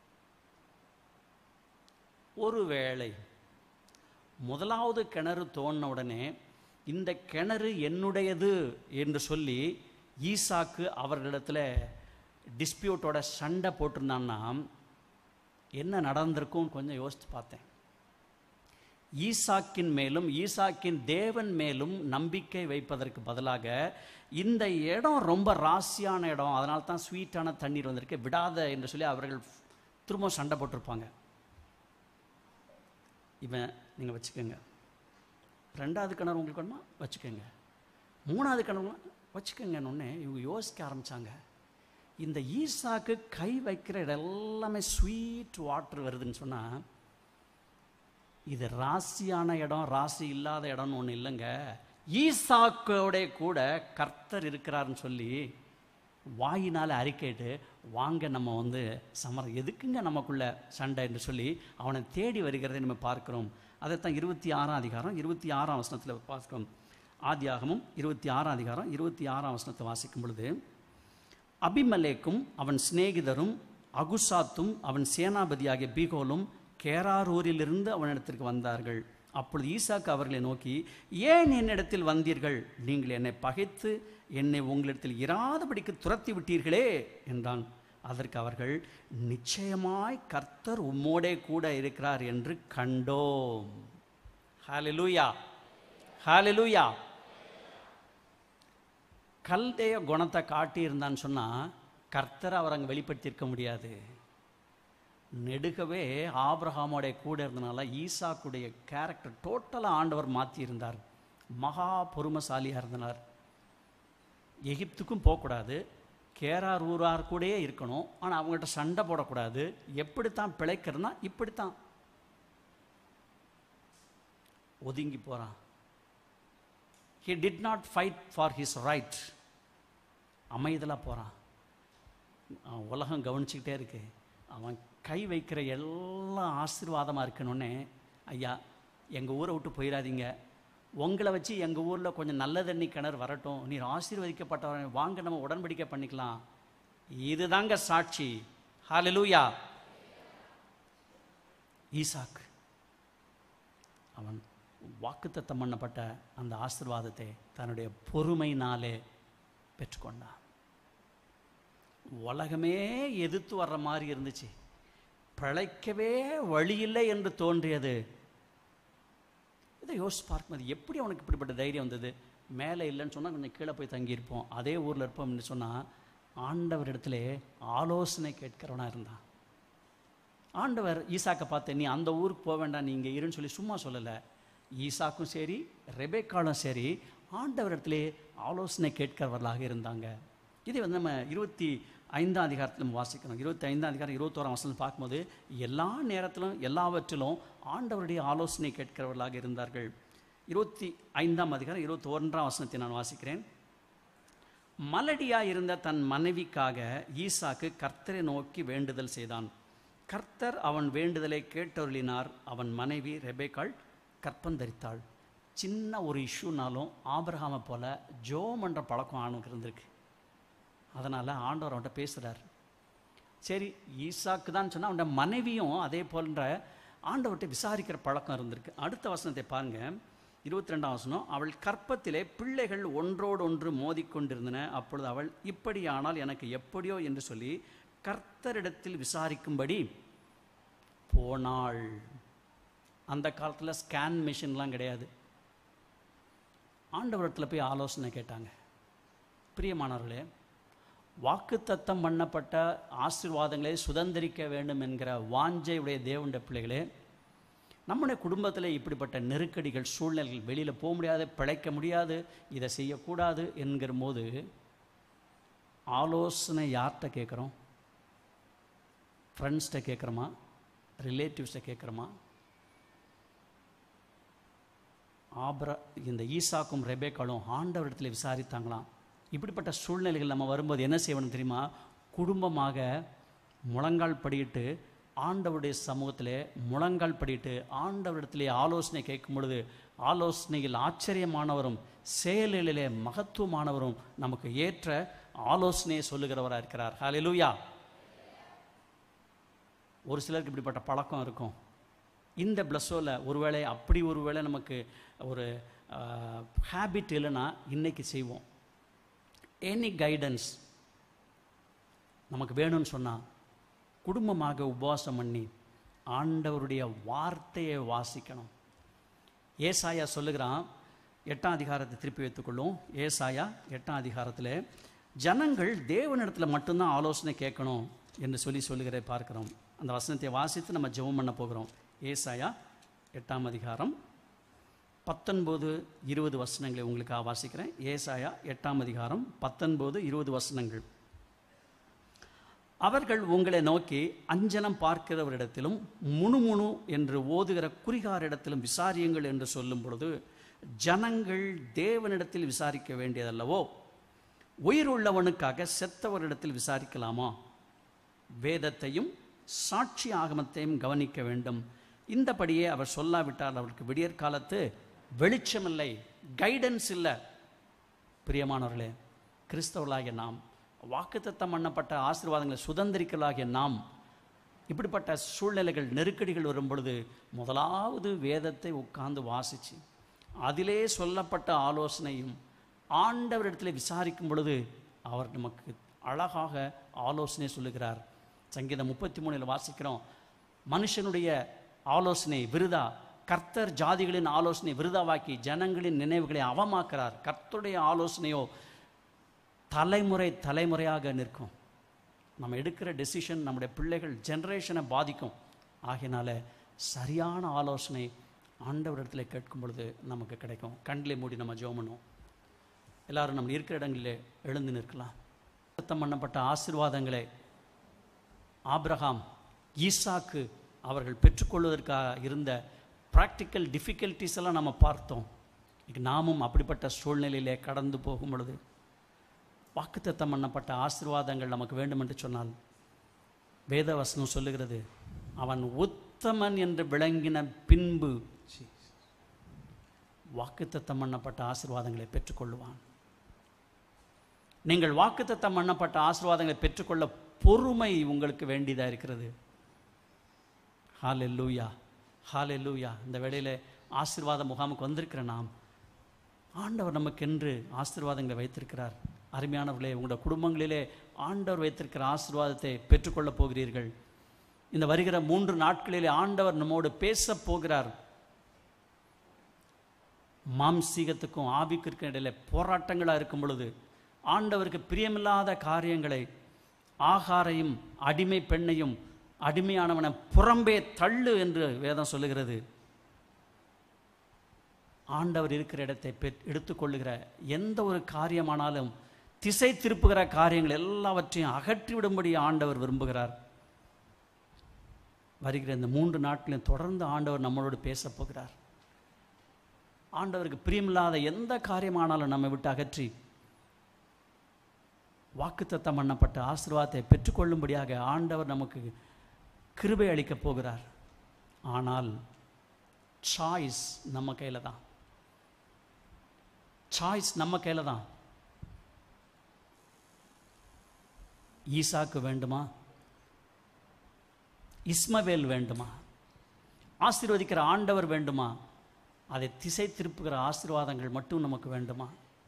ஒருவேளை 1ஆவது கிணறு தோண்டின உடனே இந்த கிணறு என்னுடையது என்று சொல்லி ஈசாக்கு அவர்களிடத்தில் டிஸ்பியூட்டோட சண்டை போட்டிருந்தான்னா என்ன நடந்திருக்கும் கொஞ்சம் யோசித்து பார்த்தேன். ஈசாக்கின் மேலும் ஈசாக்கின் தேவன் மேலும் நம்பிக்கை வைப்பதற்கு பதிலாக, இந்த இடம் ரொம்ப ராசியான இடம், அதனால தான் ஸ்வீட்டான தண்ணீர் வந்திருக்கு, விடாத என்று சொல்லி அவர்கள் திரும்ப சண்டை போட்டிருப்பாங்க. இவன் நீங்கள் வச்சுக்கோங்க, 2ஆவது கிணறு உங்களுக்கு வேணுமா வச்சுக்கோங்க, 3ஆவது கிணறு வச்சுக்கோங்கன்னு இவங்க யோசிக்க ஆரம்பித்தாங்க. இந்த ஈசாக்கு கை வைக்கிற இடம் எல்லாமே ஸ்வீட் வாட்டர் வருதுன்னு சொன்னால், இது ராசியான இடம் ராசி இல்லாத இடம்னு ஒன்று இல்லைங்க. ஈசாக்கோட கூட கர்த்தர் இருக்கிறாருன்னு சொல்லி வாயினால் அறிக்கைட்டு, வாங்க நம்ம வந்து எதுக்குங்க நமக்குள்ள சண்டை என்று சொல்லி அவனை தேடி வருகிறதை நம்ம பார்க்கிறோம். அதைத்தான் 26ஆம் அதிகாரம் 26ஆம் வசனத்தில் பார்க்கிறோம். ஆதியாகமும் 26ஆம் அதிகாரம் 26ஆம் வசனத்தை வாசிக்கும் பொழுது, அபிமலேக்கும் அவன் சிநேகிதரும் அகுசாத்தும் அவன் சேனாபதியாகிய பீகோலும் கேராரூரிலிருந்து அவனிடத்திற்கு வந்தார்கள். அப்பொழுது ஈசாக்கு அவர்களை நோக்கி, ஏன் என்னிடத்தில் வந்தீர்கள்? நீங்கள் என்னை பகைத்து என்னை உங்களிடத்தில் இராதபடிக்கு துரத்தி விட்டீர்களே என்றான். அதற்கு அவர்கள், நிச்சயமாய் கர்த்தர் உம்மோடே கூட இருக்கிறார் என்று கண்டோம். ஹல்லேலூயா, ஹல்லேலூயா. கல்தேய குணத்தை காட்டியிருந்தான்னு சொன்னால் கர்த்தரை அவர் அங்கே வெளிப்படுத்தியிருக்க முடியாது. நெடுகவே ஆபிரகாமோடைய கூட இருந்தனால ஈசாக்குடைய கேரக்டர் டோட்டலாக ஆண்டவர் மாற்றியிருந்தார். மகா பொறுமைசாலியாக இருந்தனார். எகிப்துக்கும் போகக்கூடாது, கேரார் ஊரார் கூடயே இருக்கணும், ஆனால் அவங்கள்ட்ட சண்டை போடக்கூடாது. எப்படித்தான் பிழைக்கிறதுனா இப்படித்தான் ஒதுங்கி போகிறான். He did not fight for his right. அமைதலாக போகிறான். உலகம் கவனிச்சுக்கிட்டே இருக்கு. அவன் கை வைக்கிற எல்லாம் ஆசீர்வாதமாக இருக்கணுன்னே, ஐயா எங்கள் ஊரை விட்டு போயிடாதீங்க, உங்களை வச்சு எங்கள் ஊரில் கொஞ்சம் நல்ல தண்ணி கிணறு வரட்டும், நீர் ஆசீர்வதிக்கப்பட்டவன், வாங்க நம்ம உடன்படிக்கை பண்ணிக்கலாம். இதுதாங்க சாட்சி. ஹல்லேலூயா. ஈசாக் அவன் வாக்குத்தத்தம் பண்ணப்பட்ட அந்த ஆசீர்வாதத்தை தன்னுடைய பொறுமையினாலே பெற்றுக்கொண்டான். உலகமே எதிர்த்து வர்ற மாதிரி இருந்துச்சு, பிழைக்கவே வழியில்லை என்று தோன்றியது. இதை யோசிச்சு பார்க்கும்போது எப்படி அவனுக்கு இப்படிப்பட்ட தைரியம் வந்தது? மேலே இல்லைன்னு சொன்னால் கொஞ்சம் கீழே போய் தங்கியிருப்போம், அதே ஊரில் இருப்போம்னு சொன்னால் ஆண்டவர் இடத்துல ஆலோசனை கேட்கிறவனாக இருந்தான். ஆண்டவர் ஈசாக்கை பார்த்து, நீ அந்த ஊருக்கு போக வேண்டாம், நீ இங்கே இருன்னு சொல்லி சும்மா சொல்லலை. ஈசாக்கும் சரி ரெபேக்காலும் சரி ஆண்டவரிடத்திலே ஆலோசனை கேட்கிறவர்களாக இருந்தாங்க. இதை வந்து நம்ம 25ஆம் அதிகாரத்தில் நம்ம வாசிக்கணும். 25ஆம் அதிகாரம் 21ஆம் வசனம் பார்க்கும்போது எல்லா நேரத்திலும் எல்லாவற்றிலும் ஆண்டவருடைய ஆலோசனை கேட்கிறவர்களாக இருந்தார்கள். 25ஆம் அதிகாரம் 21ஆம் வசனத்தை நான் வாசிக்கிறேன். மலடியாக இருந்த தன் மனைவிக்காக ஈசாக்கு கர்த்தரை நோக்கி வேண்டுதல் செய்தான். கர்த்தர் அவன் வேண்டுதலை கேட்டருளினார். அவன் மனைவி ரெபேக்காள் கற்பந்தரித்தாள். சின்ன ஒரு இஷ்யூனாலும் ஆபிரகாமை போல ஜோம் என்ற பழக்கம் ஆணுக்கு இருந்திருக்கு. அதனால் ஆண்டவர் அவன்கிட்ட பேசுகிறார். சரி, ஈசாக்கு தான் சொன்னால் அவன் மனைவியும் அதே போன்ற ஆண்டவர்கிட்ட விசாரிக்கிற பழக்கம் இருந்திருக்கு. அடுத்த வசனத்தை பாருங்கள், 22ஆம் வசனம். அவள் கற்பத்திலே பிள்ளைகள் ஒன்றோடு ஒன்று மோதிக்கொண்டிருந்தன. அப்பொழுது அவள், இப்படியானால் எனக்கு எப்படியோ என்று சொல்லி கர்த்தரிடத்தில் விசாரிக்கும்படி போனாள். அந்த காலத்தில் ஸ்கேன் மிஷின்லாம் கிடையாது. ஆண்டவரத்தில் போய் ஆலோசனை கேட்டாங்க. பிரியமானவர்களே, வாக்குத்தத்தம் பண்ணப்பட்ட ஆசீர்வாதங்களை சுதந்திரிக்க வேண்டும் என்கிற வாஞ்சையுடைய தேவனுடைய பிள்ளைகளே, நம்முடைய குடும்பத்தில் இப்படிப்பட்ட நெருக்கடிகள், சூழ்நிலைகள், வெளியில் போக முடியாது, பிழைக்க முடியாது, இதை செய்யக்கூடாது என்கிற போது ஆலோசனை யார்கிட்ட கேட்குறோம்? ஃப்ரெண்ட்ஸ்கிட்ட கேட்குறோமா? ரிலேட்டிவ்ஸ்கிட்ட கேட்குறோமா? இந்த ஈசாக்கும் ரெபேக்காலும் ஆண்டவரிடத்தில் விசாரித்தாங்களாம். இப்படிப்பட்ட சூழ்நிலைகள் நம்ம வரும்போது என்ன செய்யணும் தெரியுமா? குடும்பமாக முழங்கால் படியிட்டு ஆண்டவருடைய சமூகத்திலே முழங்கால் படியிட்டு ஆண்டவரிடத்திலே ஆலோசனை கேட்கும் பொழுது ஆலோசனையில் ஆச்சரியமானவரும் செயலிலே மகத்துவமானவரும் நமக்கு ஏற்ற ஆலோசனையை சொல்லுகிறவராக இருக்கிறார். ஹல்லேலூயா. ஒரு சிலருக்கு இப்படிப்பட்ட பழக்கம் இருக்கும். இந்த பிளஸோவில் ஒருவேளை அப்படி ஒருவேளை நமக்கு ஒரு ஹேபிட் இல்லைன்னா இன்றைக்கி செய்வோம். எனி கைடன்ஸ் நமக்கு வேணும்னு சொன்னால் குடும்பமாக உபவாசம் பண்ணி ஆண்டவருடைய வார்த்தையை வாசிக்கணும். ஏசாயா சொல்லுகிறான், 8ஆம் அதிகாரத்தை திருப்பி வைத்துக்கொள்ளும். ஏசாயா 8ஆம் அதிகாரத்தில் ஜனங்கள் தேவனிடத்தில் மட்டும்தான் ஆலோசனை கேட்கணும் என்று சொல்லுகிறதை பார்க்கிறோம். அந்த வசனத்தை வாசித்து நம்ம ஜெபம் பண்ண போகிறோம். ஏசாயா 8ஆம் அதிகாரம் 19-20 வசனங்களை உங்களுக்காக வாசிக்கிறேன். ஏசாயா 8ஆம் அதிகாரம் 19-20 வசனங்கள். அவர்கள் உங்களை நோக்கி அஞ்சனம் பார்க்கிறவரிடத்திலும் முணுமுணு என்று ஓதுகிற குறிகாரிடத்திலும் விசாரியுங்கள் என்று சொல்லும் பொழுது, ஜனங்கள் தேவனிடத்தில் விசாரிக்க வேண்டியதல்லவோ? உயிருள்ளவனுக்காக செத்தவரிடத்தில் விசாரிக்கலாமா? வேதத்தையும் சாட்சி ஆகமத்தையும் கவனிக்க வேண்டும். இந்தபடியே அவர் சொல்லாவிட்டால் அவருக்கு விடியற்காலத்து வெளிச்சமில்லை, கைடன்ஸ் இல்லை. பிரியமானவர்களே, கிறிஸ்தவர்களாகிய நாம், வாக்குத்தத்தம் பண்ணப்பட்ட ஆசீர்வாதங்களை சுதந்திரிக்கலாகிய நாம், இப்படிப்பட்ட சூழ்நிலைகள், நெருக்கடிகள் வரும் பொழுது முதலாவது வேதத்தை உட்கார்ந்து வாசித்து அதிலே சொல்லப்பட்ட ஆலோசனையும் ஆண்டவரிடத்தில் விசாரிக்கும் பொழுது அவர் நமக்கு அழகாக ஆலோசனை சொல்லுகிறார். சங்கீதம் 33 வாசிக்கிறோம், மனுஷனுடைய ஆலோசனை விருதா, கர்த்தர் ஜாதிகளின் ஆலோசனை விருதாவாக்கி ஜனங்களின் நினைவுகளை அவமாக்குறார். கர்த்தருடைய ஆலோசனையோ தலைமுறை தலைமுறையாக நிற்கும். நம்ம எடுக்கிற டெசிஷன் நம்முடைய பிள்ளைகள் ஜெனரேஷனை பாதிக்கும். ஆகையினால சரியான ஆலோசனை ஆண்டவரிடத்தில் கேட்கும் பொழுது நமக்கு கிடைக்கும். கண்களை மூடி நம்ம ஜெபம் பண்ணுவோம். எல்லாரும் நம்ம இருக்கிற இடங்களிலே எழுந்து நிற்கலாம். சுத்தம் பண்ணப்பட்ட ஆசீர்வாதங்களை ஆபிரகாம், ஈசாக்கு அவர்கள் பெற்றுக்கொள்வதற்காக இருந்த ப்ராக்டிக்கல் டிஃபிகல்ட்டிஸ் எல்லாம் நம்ம பார்த்தோம். நாமும் அப்படிப்பட்ட சூழ்நிலையிலே கடந்து போகும் பொழுது வாக்குத்தத்தம் பண்ணப்பட்ட ஆசீர்வாதங்கள் நமக்கு வேண்டும் என்று சொன்னால் வேதவசனம் சொல்லுகிறது, அவன் உத்தமன் என்று விளங்கின பின்பு வாக்குத்தத்தம் பண்ணப்பட்ட ஆசீர்வாதங்களை பெற்றுக்கொள்ளுவான். நீங்கள் வாக்குத்தத்தம் பண்ணப்பட்ட ஆசீர்வாதங்களை பெற்றுக்கொள்ள பொறுமை உங்களுக்கு வேண்டியதாக இருக்கிறது. ஹல்லேலூயா, ஹல்லேலூயா. இந்த வேளையில் ஆசீர்வாத முகாமுக்கு வந்திருக்கிற நாம், ஆண்டவர் நமக்கென்று ஆசீர்வாதங்களை வைத்திருக்கிறார். அருமையானவர்களே, உங்களுடைய குடும்பங்களிலே ஆண்டவர் வைத்திருக்கிற ஆசீர்வாதத்தை பெற்றுக்கொள்ளப் போகிறீர்கள். இந்த வருகிற 3 நாட்களிலே ஆண்டவர் நம்மோடு பேச போகிறார். மாம்சீகத்துக்கும் ஆவிக்கும் இடையில போராட்டங்களாக இருக்கும் பொழுது ஆண்டவருக்கு பிரியமில்லாத காரியங்களை, ஆகாரையும் அடிமை பெண்ணையும் அடிமையானவனை புறம்பே தள்ளு என்று வேதம் சொல்லுகிறது. ஆண்டவர் இருக்கிற இடத்தை எடுத்துக்கொள்ளுகிற எந்த ஒரு காரியமானாலும் திசை திருப்புகிற காரியங்கள் எல்லாவற்றையும் அகற்றிவிடும்படி ஆண்டவர் விரும்புகிறார். வருகிற இந்த 3 நாட்களிலும் தொடர்ந்து ஆண்டவர் நம்மளோடு பேச போகிறார். ஆண்டவருக்கு பிரியமில்லாத எந்த காரியமானாலும் நம்மை விட்டு அகற்றி வாக்குத்தத்தம் பண்ணப்பட்ட ஆசீர்வாதத்தை பெற்றுக்கொள்ளும்படியாக ஆண்டவர் நமக்கு கிருபை அளிக்கப் போகிறார். ஆனால் சாய்ஸ் நம்ம கையில் தான். சாய்ஸ் நம்ம கையில் தான். ஈசாக்கு வேண்டுமா, இஸ்மவேல் வேண்டுமா, ஆசீர்வதிக்கிற ஆண்டவர் வேண்டுமா, அதை திசை திருப்புகிற ஆசீர்வாதங்கள் மட்டும் நமக்கு வேண்டுமா?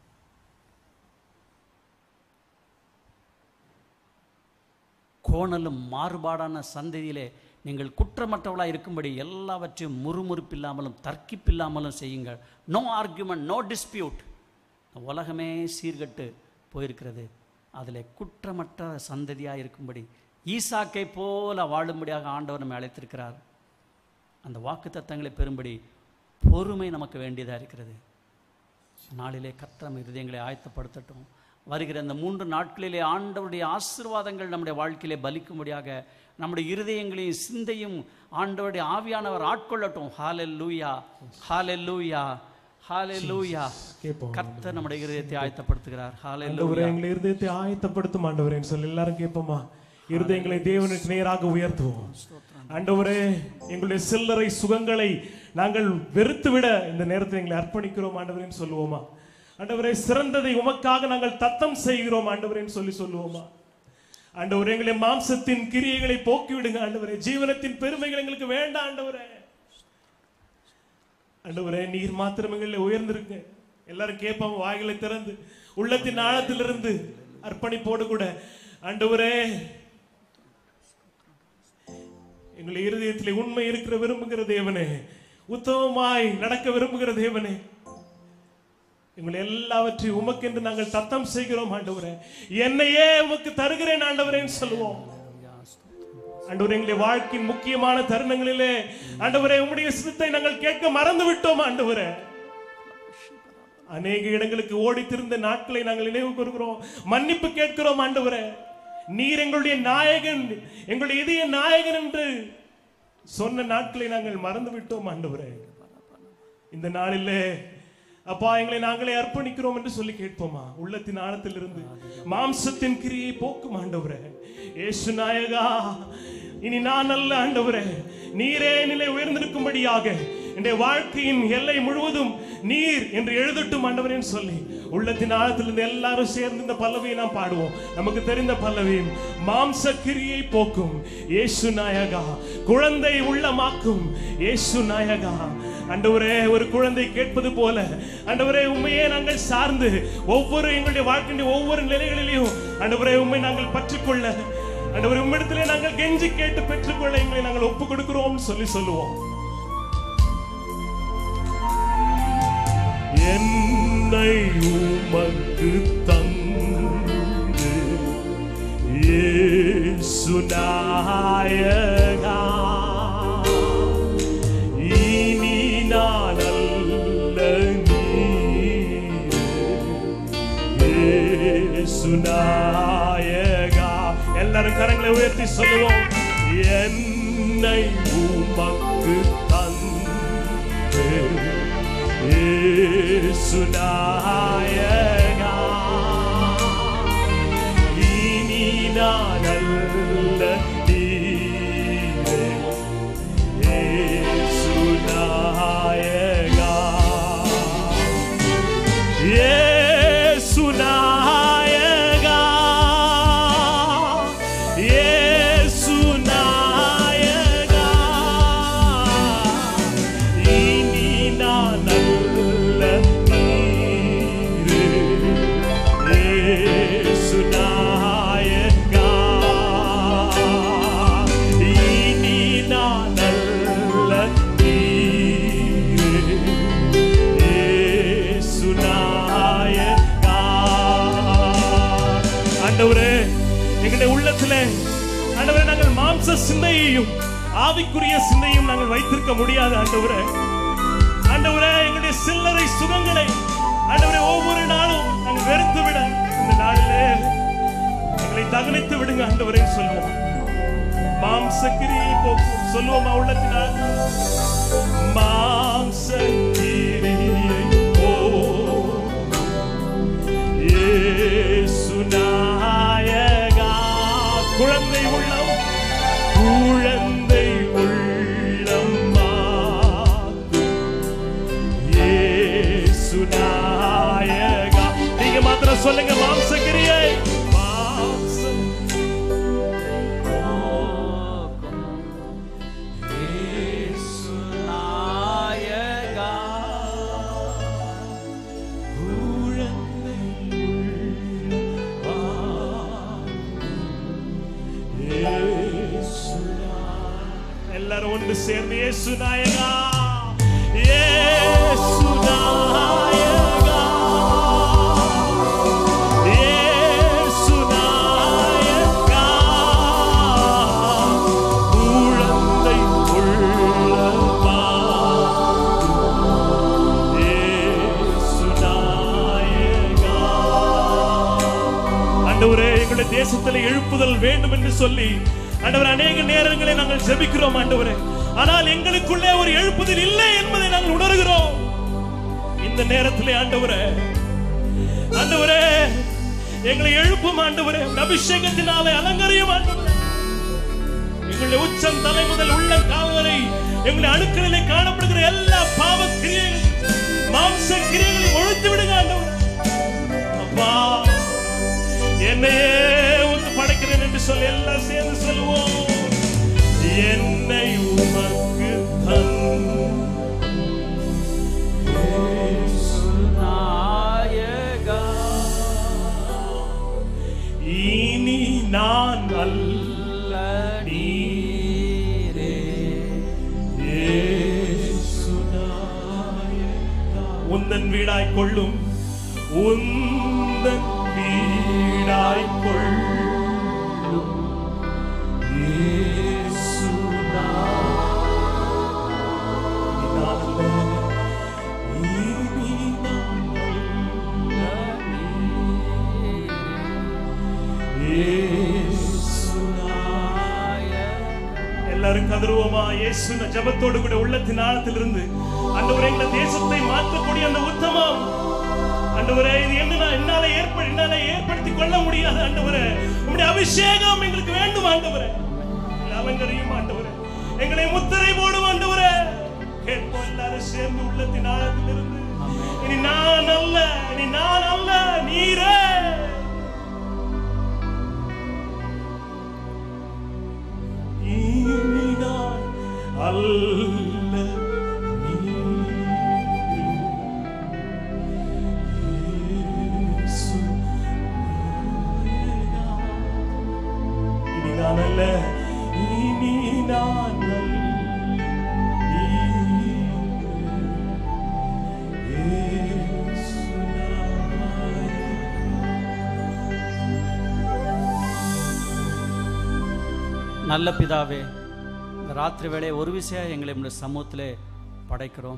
கோணலும் மாறுபாடான சந்ததியிலே நீங்கள் குற்றமற்றவளாக இருக்கும்படி எல்லாவற்றையும் முறுமுறுப்பில்லாமலும் தர்க்கிப்பில்லாமலும் செய்யுங்கள். No argument, no dispute. உலகமே சீர்கட்டு போயிருக்கிறது. அதில் குற்றமற்ற சந்ததியாக இருக்கும்படி ஈசாக்கை போல வாழும்படியாக ஆண்டவர் நம்மை அழைத்திருக்கிறார். அந்த வாக்கு தத்தங்களை பெறும்படி பொறுமை நமக்கு வேண்டியதாக இருக்கிறது. நாளிலே கர்த்தர் நம்ம இருதயங்களை ஆயத்தப்படுத்தட்டும். வருகிற இந்த 3 நாட்களிலே ஆண்டவருடைய ஆசீர்வாதங்கள் நம்முடைய வாழ்க்கையிலே பலிக்கும்படியாக நம்முடைய இருதயங்களையும் சிந்தையும் ஆண்டவருடைய ஆவியானவர் ஆட்கொள்ளட்டும். ஹல்லேலூயா, ஹல்லேலூயா, ஹல்லேலூயா. கர்த்தர் நம்முடைய இருதயத்தை ஆயத்தப்படுத்துகிறார். ஹல்லேலூயா. எங்களை இருதயத்தை ஆயத்தப்படுத்தும் ஆண்டவரே சொல்லி எல்லாரும் கேட்போமா? இருதயங்களை தேவனுக்கு நேராக உயர்த்துவோம். ஆண்டவரே, எங்களுடைய சில்லறை சுகங்களை நாங்கள் வெறுத்துவிட இந்த நேரத்தில் எங்களை அர்ப்பணிக்கிறோம் ஆண்டவரேன்னு சொல்லுவோமா? ஆண்டவரே, சிறந்ததை உமக்காக நாங்கள் தத்தம் செய்கிறோம் ஆண்டவரேன்னு சொல்லுவோமா? ஆண்டவரே, எங்களை மாம்சத்தின் கிரியைகளை போக்கிவிடுங்க ஆண்டவரே. ஜீவனத்தின் பெருமைகள் எங்களுக்கு வேண்டாம் ஆண்டவரே. ஆண்டவரே, நீர் மாத்திரம் எங்களை உயர்ந்திருங்க. எல்லாரும் கேட்போம் வாய்களை திறந்து உள்ளத்தின் ஆழத்திலிருந்து அர்ப்பணிப்போடு கூட. ஆண்டவரே, எங்களை இருதயத்தில் உண்மை இருக்கிற விரும்புகிற தேவனே, உத்தமமாய் நடக்க விரும்புகிற தேவனே, எங்களை எல்லாவற்றையும் உமக்கென்று நாங்கள் தத்தம் செய்கிறோம் ஆண்டவரே. என்னையே உமக்கு தருகிறேன் ஆண்டவரேன்னு சொல்லுவோம். ஆண்டவரே, எங்களுடைய வாழ்க்கையின் முக்கியமான தருணங்களிலே ஆண்டவரே உம்முடைய சித்தத்தை நாங்கள் கேட்க மறந்து விட்டோம் ஆண்டவரே. அநேக இடங்களுக்கு ஓடித்திருந்த நாட்களை நாங்கள் நினைவு கூறுகிறோம், மன்னிப்பு கேட்கிறோம் ஆண்டவரே. நீர் எங்களுடைய நாயகன், எங்களுடைய இதய நாயகன் என்று சொன்ன நாட்களை நாங்கள் மறந்து விட்டோம் ஆண்டவரே. இந்த நாளிலே அப்பா, எங்களை நாங்களே அர்ப்பணிக்கிறோம் என்று சொல்லி கேட்போமா? உள்ளத்தின் ஆழத்தில் இருந்து மாம்சத்தின் கிரியை போக்கும் ஆண்டவரே. இயேசு நாயகா, இனி நான் அல்ல ஆண்டவரே, நீரே நிலை உயர்ந்திருக்கும்படியாக என்னுடைய வாழ்க்கையின் எல்லை முழுவதும் நீர் என்று எழுதட்டும் ஆண்டவரே சொல்லி உள்ளத்தின் ஆழத்திலிருந்து எல்லாரும் சேர்ந்து இந்த பல்லவியை நாம் பாடுவோம். நமக்கு தெரிந்த பல்லவியும் மாம்ச கிரியை போக்கும் இயேசு நாயகா, குழந்தை உள்ளமாக்கும் இயேசு நாயகா. ஆண்டவரே, ஒரு குழந்தை கேட்பது போல ஆண்டவரே உம்மையே நாங்கள் சார்ந்து ஒவ்வொரு எங்களுடைய வாழ்க்கையின் ஒவ்வொரு நிலைகளிலும் ஆண்டவரே உம்மை நாங்கள் பற்றிக்கொள்ள ஆண்டவரே உம்மிடத்திலே நாங்கள் கெஞ்சி கேட்டு பெற்றுக்கொள்ள எங்களை நாங்கள் ஒப்பு கொடுக்கிறோம் சொல்லுவோம். என்னை உமக்கு தந்து இயேசு நாயகா, இனி நான் அல்ல இயேசு நாயகா. எல்லாரும் கரங்களை உயர்த்தி சொல்லுவோம். என்னை உமக்கு தந்து இயேசு நாயகா, இனி நான் அல்ல நீரே இயேசு நாயகா. இயேசு நாயகா, இயேசு நாயகா, இனி நான் அல்ல நீரே இயேசு நாயகா, இனி நான் அல்ல நீரே இயேசு நாயகா. ஆண்டவரே, எங்களுடைய உள்ளத்திலே ஆண்டவரே நாங்கள் மாம்ச சிந்தையையும் ஆவிக்குரிய சிந்தையும் நாங்கள் வைத்திருக்க முடியாது. ஆண்டவரே, ஆண்டவரே எங்களுடைய சில்லறை சுகங்களை ஆண்டவரே ஒவ்வொரு நாளும் நாங்கள் வெறுத்து விட இந்த நாளிலே எங்களை தகனித்து விடுங்க ஆண்டவரே சொல்லுவோம். மாம்ச கிரியை போக்கும் சொல்லுவோமா உள்ளத்தினால். மாம்ச கிரியை இயேசு நாயகா, குழந்தை உள்ளம் குழந்தை உள்ளம்மா இயேசு நாயகா. நீங்க மாத்திரம் சொல்லுங்க. மாம்ச கிரியை இயேசு நாயகா, குழந்தை எல்லாரும் ஒன்று சேர்ந்து இயேசு நாயகா, இயேசு நாயகா, இயேசு நாயகா, குழந்தை உள்ளமா இயேசு நாயகா. ஆண்டவரே, எங்களுடைய தேசத்தில் எழுப்புதல் வேண்டும் என்று சொல்லி ஆண்டவரே அநேக நேரங்களை நாங்கள் ஜெபிக்கிறோம் ஆண்டவரே. ஆனால் எங்களுக்குள்ளே ஒரு எழுப்புதல் இல்லை என்பதை நாங்கள் உணர்கிறோம். இந்த நேரத்திலே ஆண்டவரே, ஆண்டவரே எங்களை எழுப்பும் ஆண்டவரே, அபிஷேகத்தினாலே அலங்கரியும் ஆண்டவரே. எங்களுடைய உச்சம் தலை முதல் உள்ள கால் வரை எங்களுடைய அணுக்களிலே காணப்படுகிற எல்லா பாவ கிரியைகள் மாம்ச கிரியைகளை ஒழித்து விடுங்க ஆண்டவரே. அப்பா, என்னையே ஒன்று படைக்கிறேன் என்று சொல்லி எல்லாம் சேர்ந்து சொல்லுவோம். என்னை உமக்கு இயேசு நாயகா, இனி நான் அல்ல நீரே இயேசு நாயகா. உந்தன் வீடாய் கொள்ளும், உந்தன் வீடாய் கொள்ளும் இயேசு நாயகா, இனி நான் அல்ல இயேசு நாயகா. எல்லாரும் கதறுவோமா? இயேசு ஜபத்தோடு கூட உள்ளத்தின் ஆழத்திலிருந்து ஆண்டவரே, எங்களை தேசத்தை மாற்றக்கூடிய அந்த உத்தமம் ஆண்டவரே, இது என்னால ஏற்படுத்திக் கொள்ள முடியாது ஆண்டவரே. உம்முடைய அபிஷேகம் எங்களுக்கு வேண்டும் ஆண்டவரே. அலங்கரியும் ஆண்டவரே, எங்களை முத்திரை போடும் ஆண்டவரே. கேட்போம் எல்லாரும் சேர்ந்து உள்ளத்தின் ஆழத்திலிருந்து. இனி நான் அல்ல, இனி நான் அல்ல, நீரே. இனி நான் அல்ல, இயேசு இனி நான் அல்ல, இனி நான் அல்ல. நல்ல பிதாவே, இந்த ராத்திரி வேளை ஒரு விஷயம் எங்களை நம்முடைய சமூகத்திலே படைக்கிறோம்.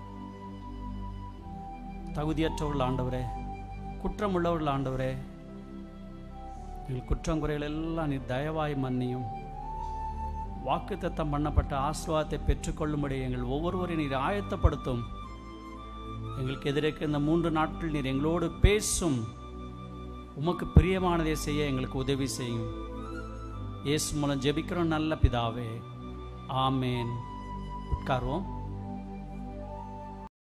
தகுதியற்றவர்கள் ஆண்டவரே, குற்றம் உள்ளவர்கள் ஆண்டவரே, எங்கள் குற்றங்குறைகள் எல்லாம் நீ தயவாய் மன்னியும். வாக்குத்தத்தம் பண்ணப்பட்ட ஆசீர்வாதத்தை பெற்றுக்கொள்ளும்படி எங்கள் ஒவ்வொருவரையும் நீர் ஆயத்தப்படுத்தும். எங்களுக்கு எதிர்க்க இந்த 3 நாட்கள் நீர் எங்களோடு பேசும். உமக்கு பிரியமானதை செய்ய எங்களுக்கு உதவி செய்யும். இயேசு மூலம் ஜெபிக்கிறோம் நல்ல பிதாவே, ஆமேன். உட்காருவோம்.